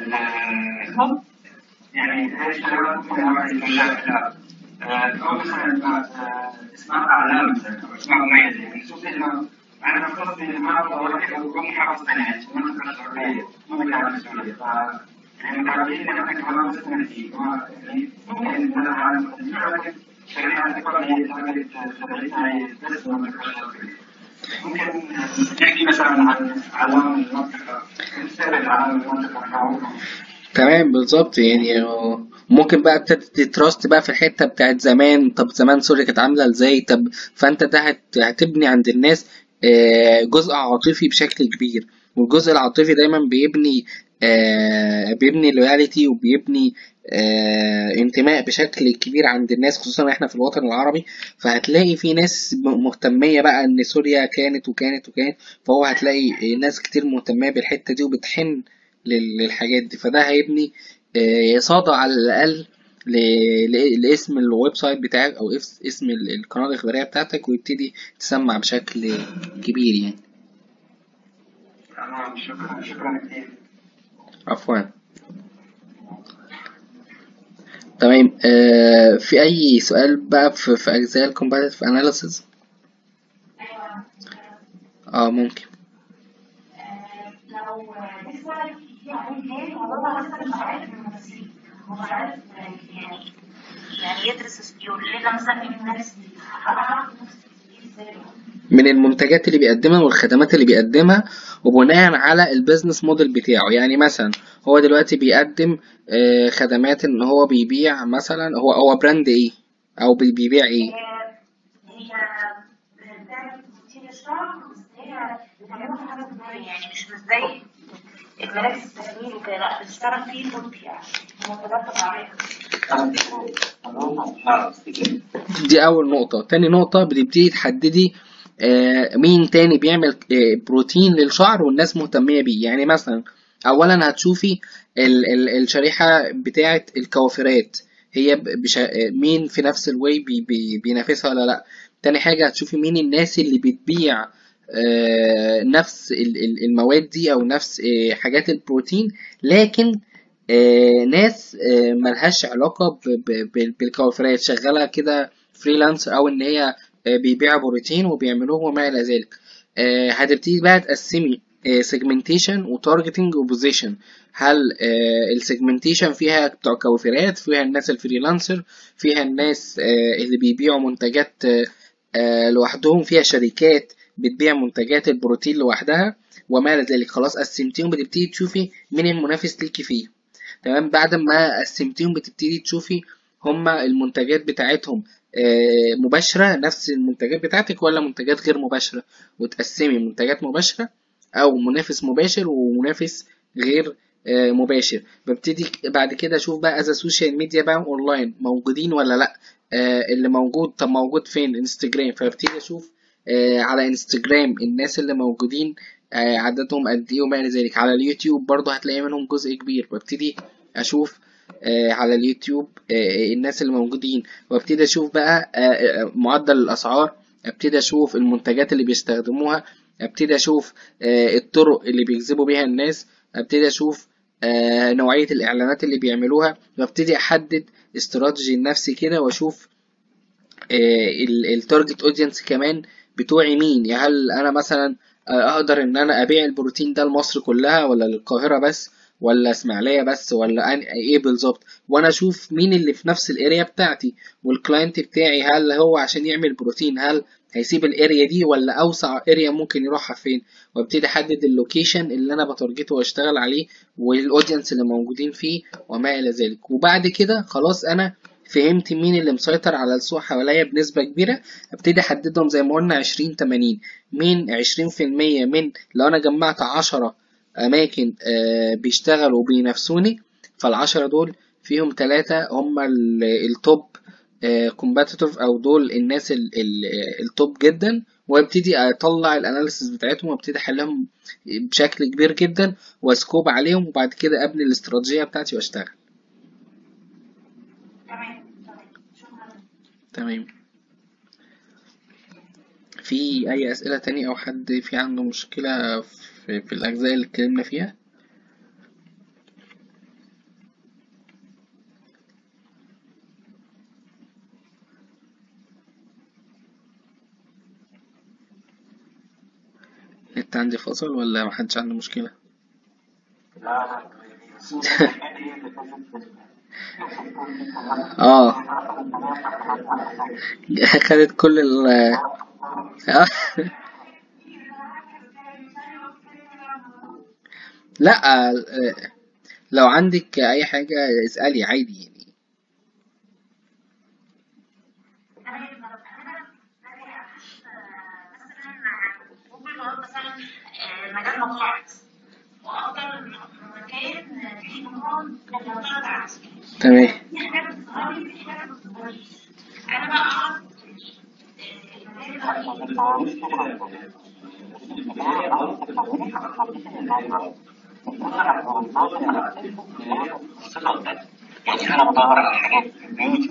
يعني هاي الشباب ممكن يعمل المشاكل أو مثلا اسمها أعلام مثلا أو اسمها مميزة يعني خصوصا إنه أنا بفضل إن ما أبغى واحد أو كم محافظ ثانية منطقة السعودية ما كانت سوريا ف يعني متعودين إن إحنا كمان سنة في يعني ممكن إن أنا أعلم شريحة تكون هي تعمل سبعين بس منطقة السعودية ممكن نحكي مثلا عن علام المنطقة نستعرض علام المنطقة. تمام بالظبط. يعني ممكن بقى تتراست بقى في الحته بتاعت زمان. طب زمان سوريا كانت عامله ازاي؟ طب فانت ده هتبني عند الناس جزء عاطفي بشكل كبير، والجزء العاطفي دايما بيبني بيبني لويالتي وبيبني انتماء بشكل كبير عند الناس، خصوصا احنا في الوطن العربي. فهتلاقي في ناس مهتميه بقى ان سوريا كانت وكانت وكانت، فهو هتلاقي ناس كتير مهتميه بالحته دي وبتحن للحاجات دي. فده هيبني صدى على الأقل لاسم الويب سايت بتاعك أو اسم القناة الإخبارية بتاعتك، ويبتدي تسمع بشكل كبير يعني. شكرا شكرا كتير. عفوا. تمام. آه في أي سؤال بقى في, في أجزاء الكومباتيتيف أناليسيز؟ اه ممكن. لو لسه يعني والله لسه مش عارف المنافسين، مش عارف يعني يعني يدرس يقول لنا مثلا ايه الناس دي هعرف ازاي من المنتجات اللي بيقدمها والخدمات اللي بيقدمها وبناء على البيزنس موديل بتاعه. يعني مثلا هو دلوقتي بيقدم خدمات ان هو بيبيع مثلا، هو هو براند ايه او بيبيع ايه؟ هي بتعمل كتير الشعر بس هي بتعملها حاجه صغيره يعني مش مش زي الملابس التجميل وكده، لا بتشتغل فيه منتجات منتجات طبيعيه. دي اول نقطة. تاني نقطة بتبتدي تحددي آه مين تاني بيعمل آه بروتين للشعر والناس مهتمية بيه. يعني مثلا اولا هتشوفي ال ال الشريحة بتاعة الكوافيرات هي بشا... مين في نفس الواي بي بي بينافسها ولا لا. تاني حاجة هتشوفي مين الناس اللي بتبيع آه نفس المواد دي او نفس آه حاجات البروتين، لكن آه ناس آه ملهاش علاقة بالكوافيرات، شغالة كده فريلانسر، او ان هي آه بيبيع بروتين وبيعملوه وما الى ذلك. آه هتبتدي بقى تقسمي سيجمنتيشن وتارجتنج وبوزيشن. هل السيجمنتيشن فيها بتوع كوافيرات، فيها الناس الفريلانسر، فيها الناس آه اللي بيبيعوا منتجات آه لوحدهم، فيها شركات بتبيع منتجات البروتين لوحدها وما الى ذلك. خلاص قسمتيهم، بتبتدي تشوفي مين المنافس ليكي فيه. تمام. بعد ما قسمتيهم بتبتدي تشوفي هما المنتجات بتاعتهم آه مباشرة نفس المنتجات بتاعتك ولا منتجات غير مباشرة، وتقسمي منتجات مباشرة او منافس مباشر ومنافس غير آه مباشر. ببتدي بعد كده اشوف بقى اذا سوشيال ميديا بقى اونلاين موجودين ولا لا. آه اللي موجود، طب موجود فين؟ انستجرام. فببتدي اشوف آه على انستجرام الناس اللي موجودين آه عددهم قد ايه وما الى ذلك. على اليوتيوب برضه هتلاقي منهم جزء كبير. ببتدي اشوف آه على اليوتيوب آه الناس اللي موجودين، وابتدي اشوف بقى آه معدل الاسعار، ابتدي اشوف المنتجات اللي بيستخدموها، ابتدي اشوف آه الطرق اللي بيجذبوا بيها الناس، ابتدي اشوف آه نوعية الاعلانات اللي بيعملوها، وابتدي احدد استراتيجي لنفسي كده، واشوف التارجت اودينس كمان بتوعي مين. يعني هل انا مثلا اقدر ان انا ابيع البروتين ده لمصر كلها ولا للقاهرة بس ولا اسماعيلية بس ولا ايه بالظبط، وانا اشوف مين اللي في نفس الاريا بتاعتي والكلاينت بتاعي. هل هو عشان يعمل بروتين هل هيسيب الاريا دي ولا اوسع اريا ممكن يروحها فين، وابتدي احدد اللوكيشن اللي انا بتارجته واشتغل عليه والاودينس اللي موجودين فيه وما الى ذلك. وبعد كده خلاص انا فهمت مين اللي مسيطر على السوق حواليا بنسبة كبيرة، ابتدي احددهم زي ما قلنا عشرين تمانين. مين عشرين في المية من، لو انا جمعت عشرة اماكن آه بيشتغلوا وبينافسوني، فالعشرة دول فيهم تلاتة هم التوب كومباتيتيف، او دول الناس التوب جدا، وابتدي اطلع الاناليسيس بتاعتهم وابتدي احلهم بشكل كبير جدا واسكوب عليهم، وبعد كده ابني الاستراتيجية بتاعتي واشتغل. تمام. في اي اسئلة تانية او حد في عنده مشكلة في, في الاجزاء اللي اتكلمنا فيها؟ النت عندي فاصل ولا محدش عنده مشكلة؟ اه خدت كل ال لا لو عندك اي حاجة اسألي عادي يعني. مجال مطاعم وأفضل مكان فيه مطاعم للمنطقة بتاعتي. تمام. في حاجات بتظهر لي، في حاجات ما بتظهرليش. أنا بقى أعرف يعني أنا بدور على حاجات في البيوت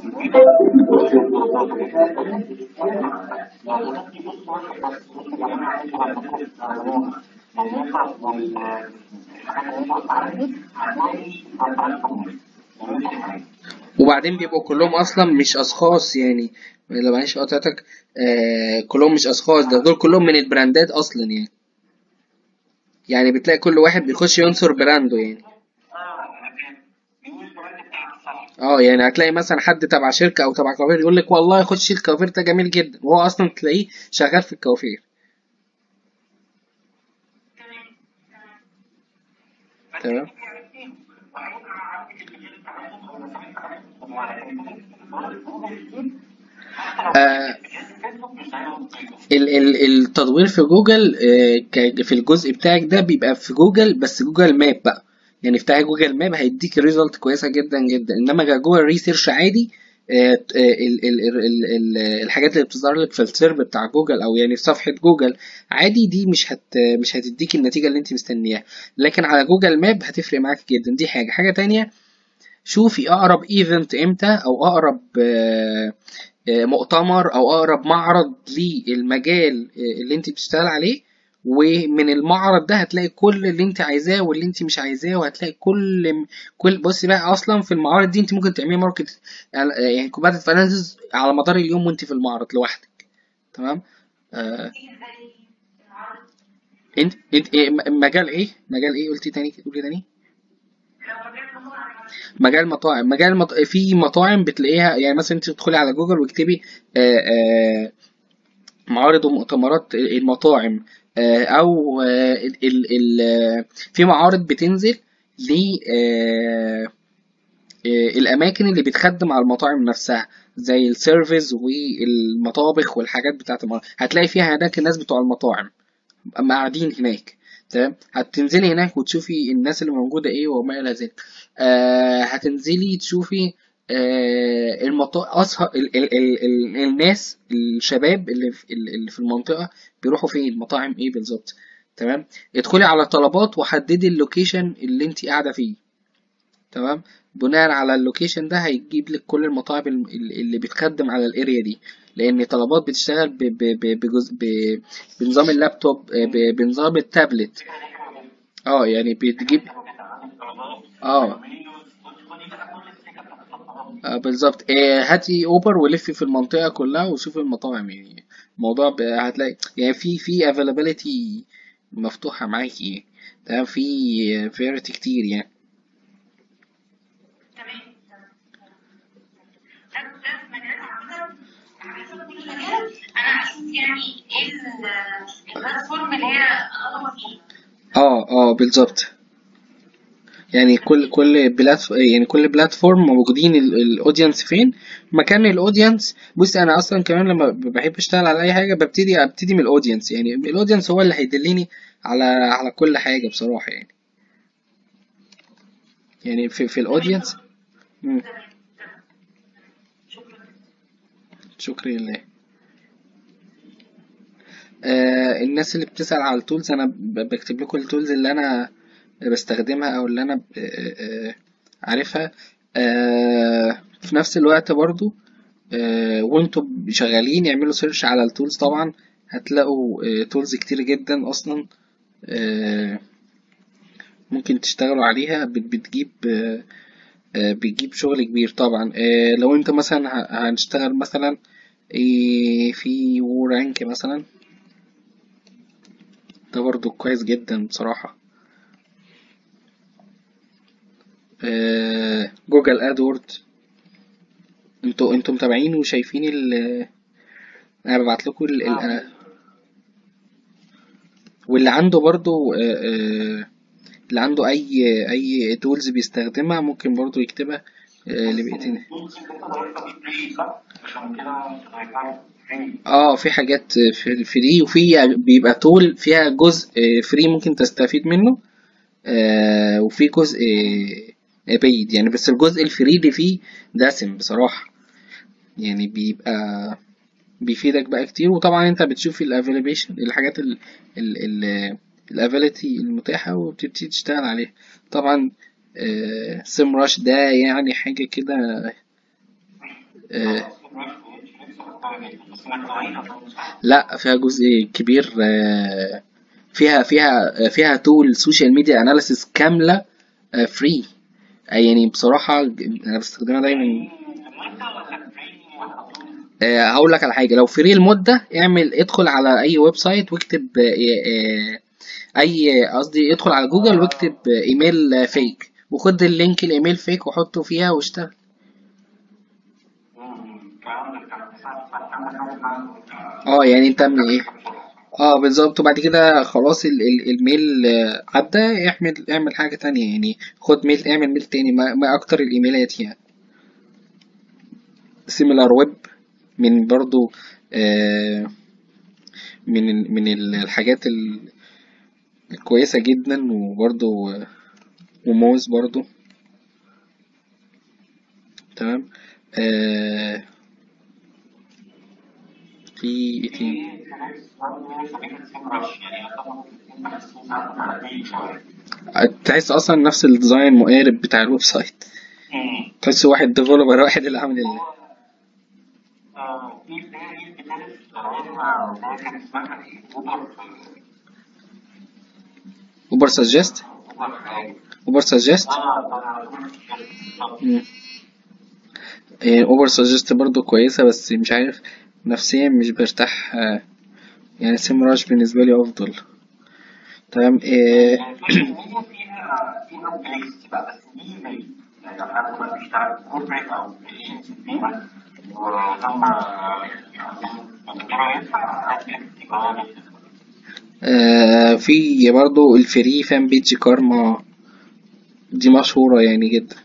وبعدين بيبقوا كلهم اصلا مش اشخاص، يعني لو معلش قطعتك آه كلهم مش اشخاص، ده دول كلهم من البراندات اصلا يعني. يعني بتلاقي كل واحد بيخش ينصر برانده يعني. اه يعني هتلاقي مثلا حد تبع شركة او تبع كوافير يقول لك والله خش الكوافير ده جميل جدا، وهو اصلا تلاقيه شغال في الكوافير. تمام. آه ال ال التدوير في جوجل آه في الجزء بتاعك ده بيبقى في جوجل، بس جوجل ماب بقى، يعني افتحي جوجل ماب هيديك ريزلت كويسه جدا جدا. انما جوجل ريسيرش عادي آه ال ال ال ال الحاجات اللي بتظهر لك في السيرف بتاع جوجل او يعني في صفحه جوجل عادي، دي مش هت مش هتديك النتيجه اللي انت مستنياها. لكن على جوجل ماب هتفرق معاك جدا. دي حاجه. حاجه تانية، شوفي اقرب ايفنت امتى او اقرب آه مؤتمر او اقرب معرض للمجال اللي انت بتشتغل عليه، ومن المعرض ده هتلاقي كل اللي انت عايزاه واللي انت مش عايزاه، وهتلاقي كل كل بص بقى، اصلا في المعارض دي انت ممكن تعملي ماركت يعني كومباتيتيف اناليسيس على مدار اليوم وانت في المعرض لوحدك. تمام. آه انت انت إيه مجال ايه مجال ايه قلتي تاني قولي تاني؟ مجال مطاعم. مجال مط... في مطاعم بتلاقيها، يعني مثلا انت تدخلي على جوجل واكتبي آه آه معارض ومؤتمرات المطاعم، آه او آه ال... ال... ال... في معارض بتنزل ل آه آه الاماكن اللي بتخدم على المطاعم نفسها، زي السيرفيس والمطابخ والحاجات بتاعت المطاعم، هتلاقي فيها هناك الناس بتوع المطاعم اما قاعدين هناك. تمام. هتنزلي هناك وتشوفي الناس اللي موجودة ايه وما الى ذلك. آه هتنزلي تشوفي آه المطا أصها ال ال ال ال الناس الشباب اللي في اللي في المنطقة بيروحوا فين، المطاعم ايه بالظبط. تمام. ادخلي على طلبات وحددي اللوكيشن اللي انت قاعدة فيه. تمام. بناء على اللوكيشن ده هيجيب لك كل المطاعم اللي بتخدم على الاريا دي، لان طلبات بتشتغل ب ب ب بجزء ب بنظام اللابتوب، ب بنظام التابلت. اه يعني بتجيب اه, آه بالظبط. آه هاتي اوبر ولفي في المنطقة كلها وشوفي المطاعم، يعني الموضوع ب- هتلاقي يعني في في افيلابيلتي مفتوحة معاكي. تمام. في فيرتي كتير يعني. انا اشوف يعني ايه البلاتفورم اللي هي اقوى فيها. اه اه بالظبط. يعني كل كل بلات يعني كل بلاتفورم موجودين الاودينس فين، مكان الاودينس. بص انا اصلا كمان لما بحب اشتغل على اي حاجه ببتدي ابتدي من الاودينس، يعني الاودينس هو اللي هيدلني على على كل حاجه بصراحه يعني. يعني في في الاودينس. شكرا لله. آه الناس اللي بتسأل على التولز، انا ب- بكتب لكم التولز اللي انا بستخدمها او اللي انا ب- آه آه عارفها. آه في نفس الوقت برضو آه وانتوا شغالين يعملوا سيرش على التولز، طبعا هتلاقوا آه تولز كتير جدا اصلا آه ممكن تشتغلوا عليها، بت- بتجيب آه آه بتجيب شغل كبير طبعا. آه لو انت مثلا ه- هنشتغل مثلا آه في وورانك مثلا، ده برضو كويس جدا بصراحة. آه جوجل ادورد، انتوا انتوا متابعين وشايفين ال انا ببعت لكم ال... ال... واللي عنده برضو آه آه اللي عنده اي اي تولز بيستخدمها ممكن برضو يكتبها آه لبقيتين. اه في حاجات فري، وفي بيبقى تول فيها جزء فري ممكن تستفيد منه، آه وفي جزء بايد يعني، بس الجزء الفري اللي فيه دسم بصراحة، يعني بيبقى بيفيدك بقى كتير. وطبعا انت بتشوف الافيلابيشن الحاجات ال ال الافيلابيلتي المتاحة وبتبتدي تشتغل عليها. طبعا آه سيم راش ده يعني حاجة كده آه لا فيها جزء كبير آه فيها فيها فيها تول سوشيال ميديا اناليسيس كاملة فري يعني بصراحة انا بستخدمها دايما. آه هقول لك على حاجة، لو فري المدة اعمل ادخل على اي ويب سايت واكتب آه آه اي قصدي ادخل على جوجل واكتب آه ايميل فيك وخد اللينك الايميل فيك وحطه فيها واشتغل. اه يعني انت من ايه اه بالظبط. وبعد كده خلاص ال ال الميل آه، عدى، اعمل اعمل حاجة تانية يعني، خد ميل اعمل ميل تاني، ما, ما اكتر الايميلات يعني. سيميلار ويب من برضو آه من من الحاجات ال- الكويسة جدا، وبرضو آه، وموز برضو. تمام. آه في ايه تاني؟ تحس اصلا نفس الديزاين مقارب بتاع الويب سايت، تحس واحد ديفلوبر واحد اللي عامل ال... اوبر سجست اوبر سجست اوبر سجست برضو كويسة، بس مش عارف نفسيا مش برتاح، آه، يعني سيمراج بالنسبة لي افضل. تمام. إيه آه في برضو الفري فان بيج كارما، دي مشهورة يعني جدا.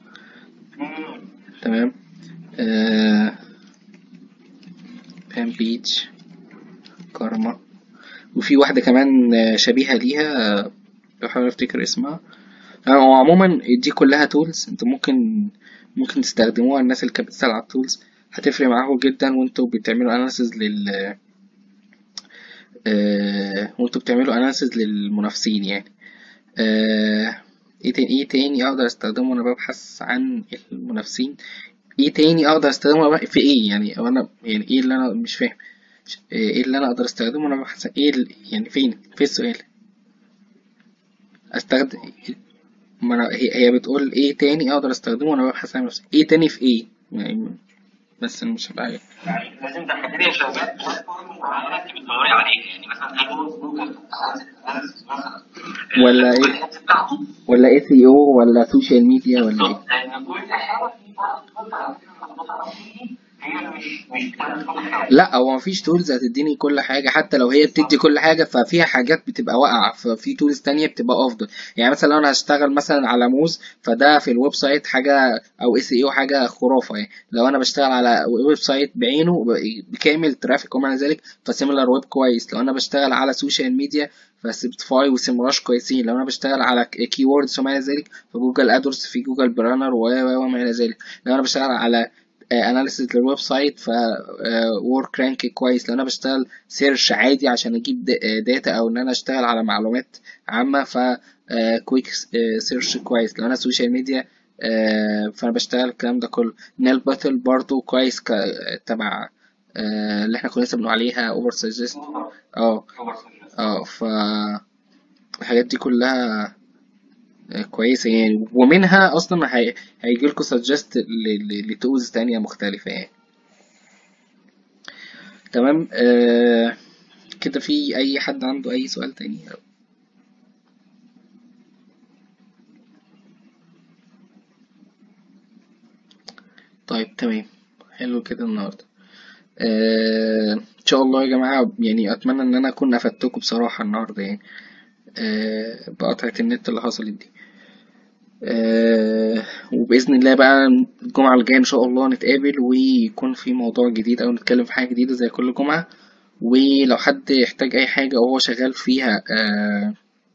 تمام. آه فان بيج كارما، وفي واحدة كمان آه، شبيهة ليها، آه، بحاول افتكر اسمها. آه، هو عموما دي كلها تولز انتوا ممكن ممكن تستخدموها. الناس اللي كانت بتسأل على التولز هتفرق معاكم جدا وانتوا بتعملوا اناليسز لل آه وانتوا بتعملوا اناليسز للمنافسين يعني. آه ايه تاني ايه تاني اقدر استخدمه وانا ببحث عن المنافسين؟ ايه تاني اقدر استخدمه وأنا- في ايه يعني؟ او انا يعني ايه اللي انا مش فاهم؟ ايه اللي انا اقدر استخدمه وانا ببحث عن ايه ال- يعني فين في السؤال؟ استخدم. ما أنا هي هي بتقول ايه تاني اقدر استخدمه وانا ببحث عن نفسي، ايه تاني في ايه يعني؟ بس أنا مش هبقى عارف. لازم تحددي شغلات بلاتفورم معينه انت بتدوري عليها، يعني مثلا هل هو جوجل اناليسيس مثلا ولا جوجل ايه؟ ادز بتاعته. ولا اي سي او ولا سوشيال ميديا ولا ايه؟ بالظبط، لان كل حاجه في بعض هي مش مش بتعمل كل حاجه. لا، هو مفيش تولز هتديني كل حاجة، حتى لو هي بتدي كل حاجة ففيها حاجات بتبقى واقعة، ففي تولز تانية بتبقى أفضل. يعني مثلا لو أنا هشتغل مثلا على موز، فده في الويب سايت حاجة، أو اس اي او حاجة خرافة يعني. لو أنا بشتغل على ويب سايت بعينه بكامل ترافيك وما إلى ذلك فسيميلر ويب كويس. لو أنا بشتغل على سوشيال ميديا فسبتفاي وسيمراش كويسين. لو أنا بشتغل على كي ووردز وما إلى ذلك فجوجل أدورس في جوجل برانر وما إلى ذلك. لو أنا بشتغل على اناليسيس للويب سايت ف وورك رانك كويس. لو انا بشتغل سيرش عادي عشان اجيب داتا او ان انا اشتغل على معلومات عامه ف كويك سيرش كويس. لو انا سوشيال ميديا فانا بشتغل الكلام ده كله. نيل باتل برضو كويس تبع آه، اللي احنا كنا لسه بنقول عليها اوفر سجست. اه اه ف الحاجات دي كلها آه، كويسة يعني، ومنها أصلا هي... هيجيلكوا سجست لتولز تانية مختلفة يعني. تمام. آه كده في أي حد عنده أي سؤال تاني؟ طيب تمام، حلو كده النهاردة. آه إن شاء الله يا جماعة، يعني أتمنى إن أنا أكون أفدتكم بصراحة النهاردة يعني، آه بقطعة النت اللي حصلت دي. آه وبإذن الله بقى الجمعة الجاية إن شاء الله نتقابل ويكون في موضوع جديد أو نتكلم في حاجة جديدة زي كل جمعة. ولو حد يحتاج أي حاجة أو هو شغال فيها آه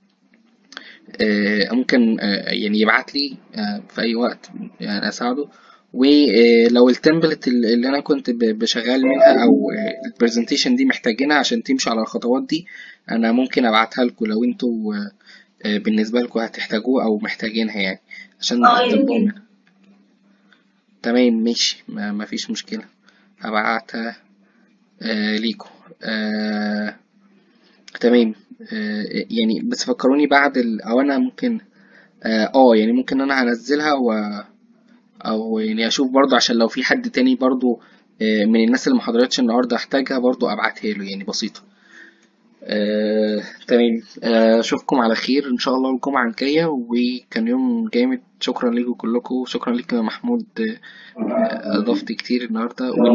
آه ممكن آه يعني يبعت لي آه في أي وقت يعني أساعده. ولو التمبلت اللي أنا كنت ب- بشغال منها أو البرزنتيشن دي محتاجينها عشان تمشي على الخطوات دي، أنا ممكن أبعتها لكم لو انتوا آه بالنسبة لكم هتحتاجوه أو محتاجينها يعني عشان اه يا تطبقوا ريت. منها. تمام ماشي، ما مفيش مشكلة، هبعتها آه ليكم. آه تمام. آه يعني بس فكروني بعد ال... او انا ممكن اه آه، يعني ممكن انا هنزلها و... او يعني اشوف برضو عشان لو في حد تاني برضو آه من الناس اللي محضرتش النهارده احتاجها برضو ابعتها له يعني بسيطة. آه تمام. آه، اشوفكم على خير ان شاء الله الجمعة الجاية، وكان يوم جامد. شكرا لكم كلكم، شكرا لك يا محمود، آه، اضفت كتير النهارده و...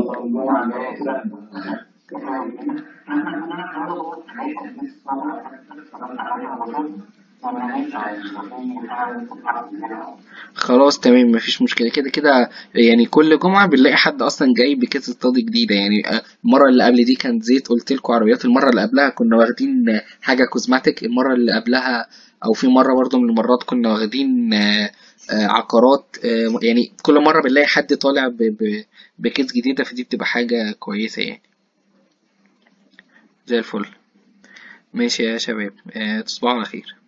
خلاص تمام مفيش مشكلة. كده كده يعني كل جمعة بنلاقي حد أصلا جاي بكيس اصطاد جديدة يعني. آه، المرة اللي قبل دي كانت زيت قلت لكم عربيات، المرة اللي قبلها كنا واخدين آه، حاجة كوزماتيك، المرة اللي قبلها أو في مرة برضه من المرات كنا واخدين آه، آه، عقارات. آه، يعني كل مرة بنلاقي حد طالع ب- ب- بكيس جديدة، فدي بتبقى حاجة كويسة يعني. زي الفل. ماشي يا شباب، آه، تصبحوا على خير.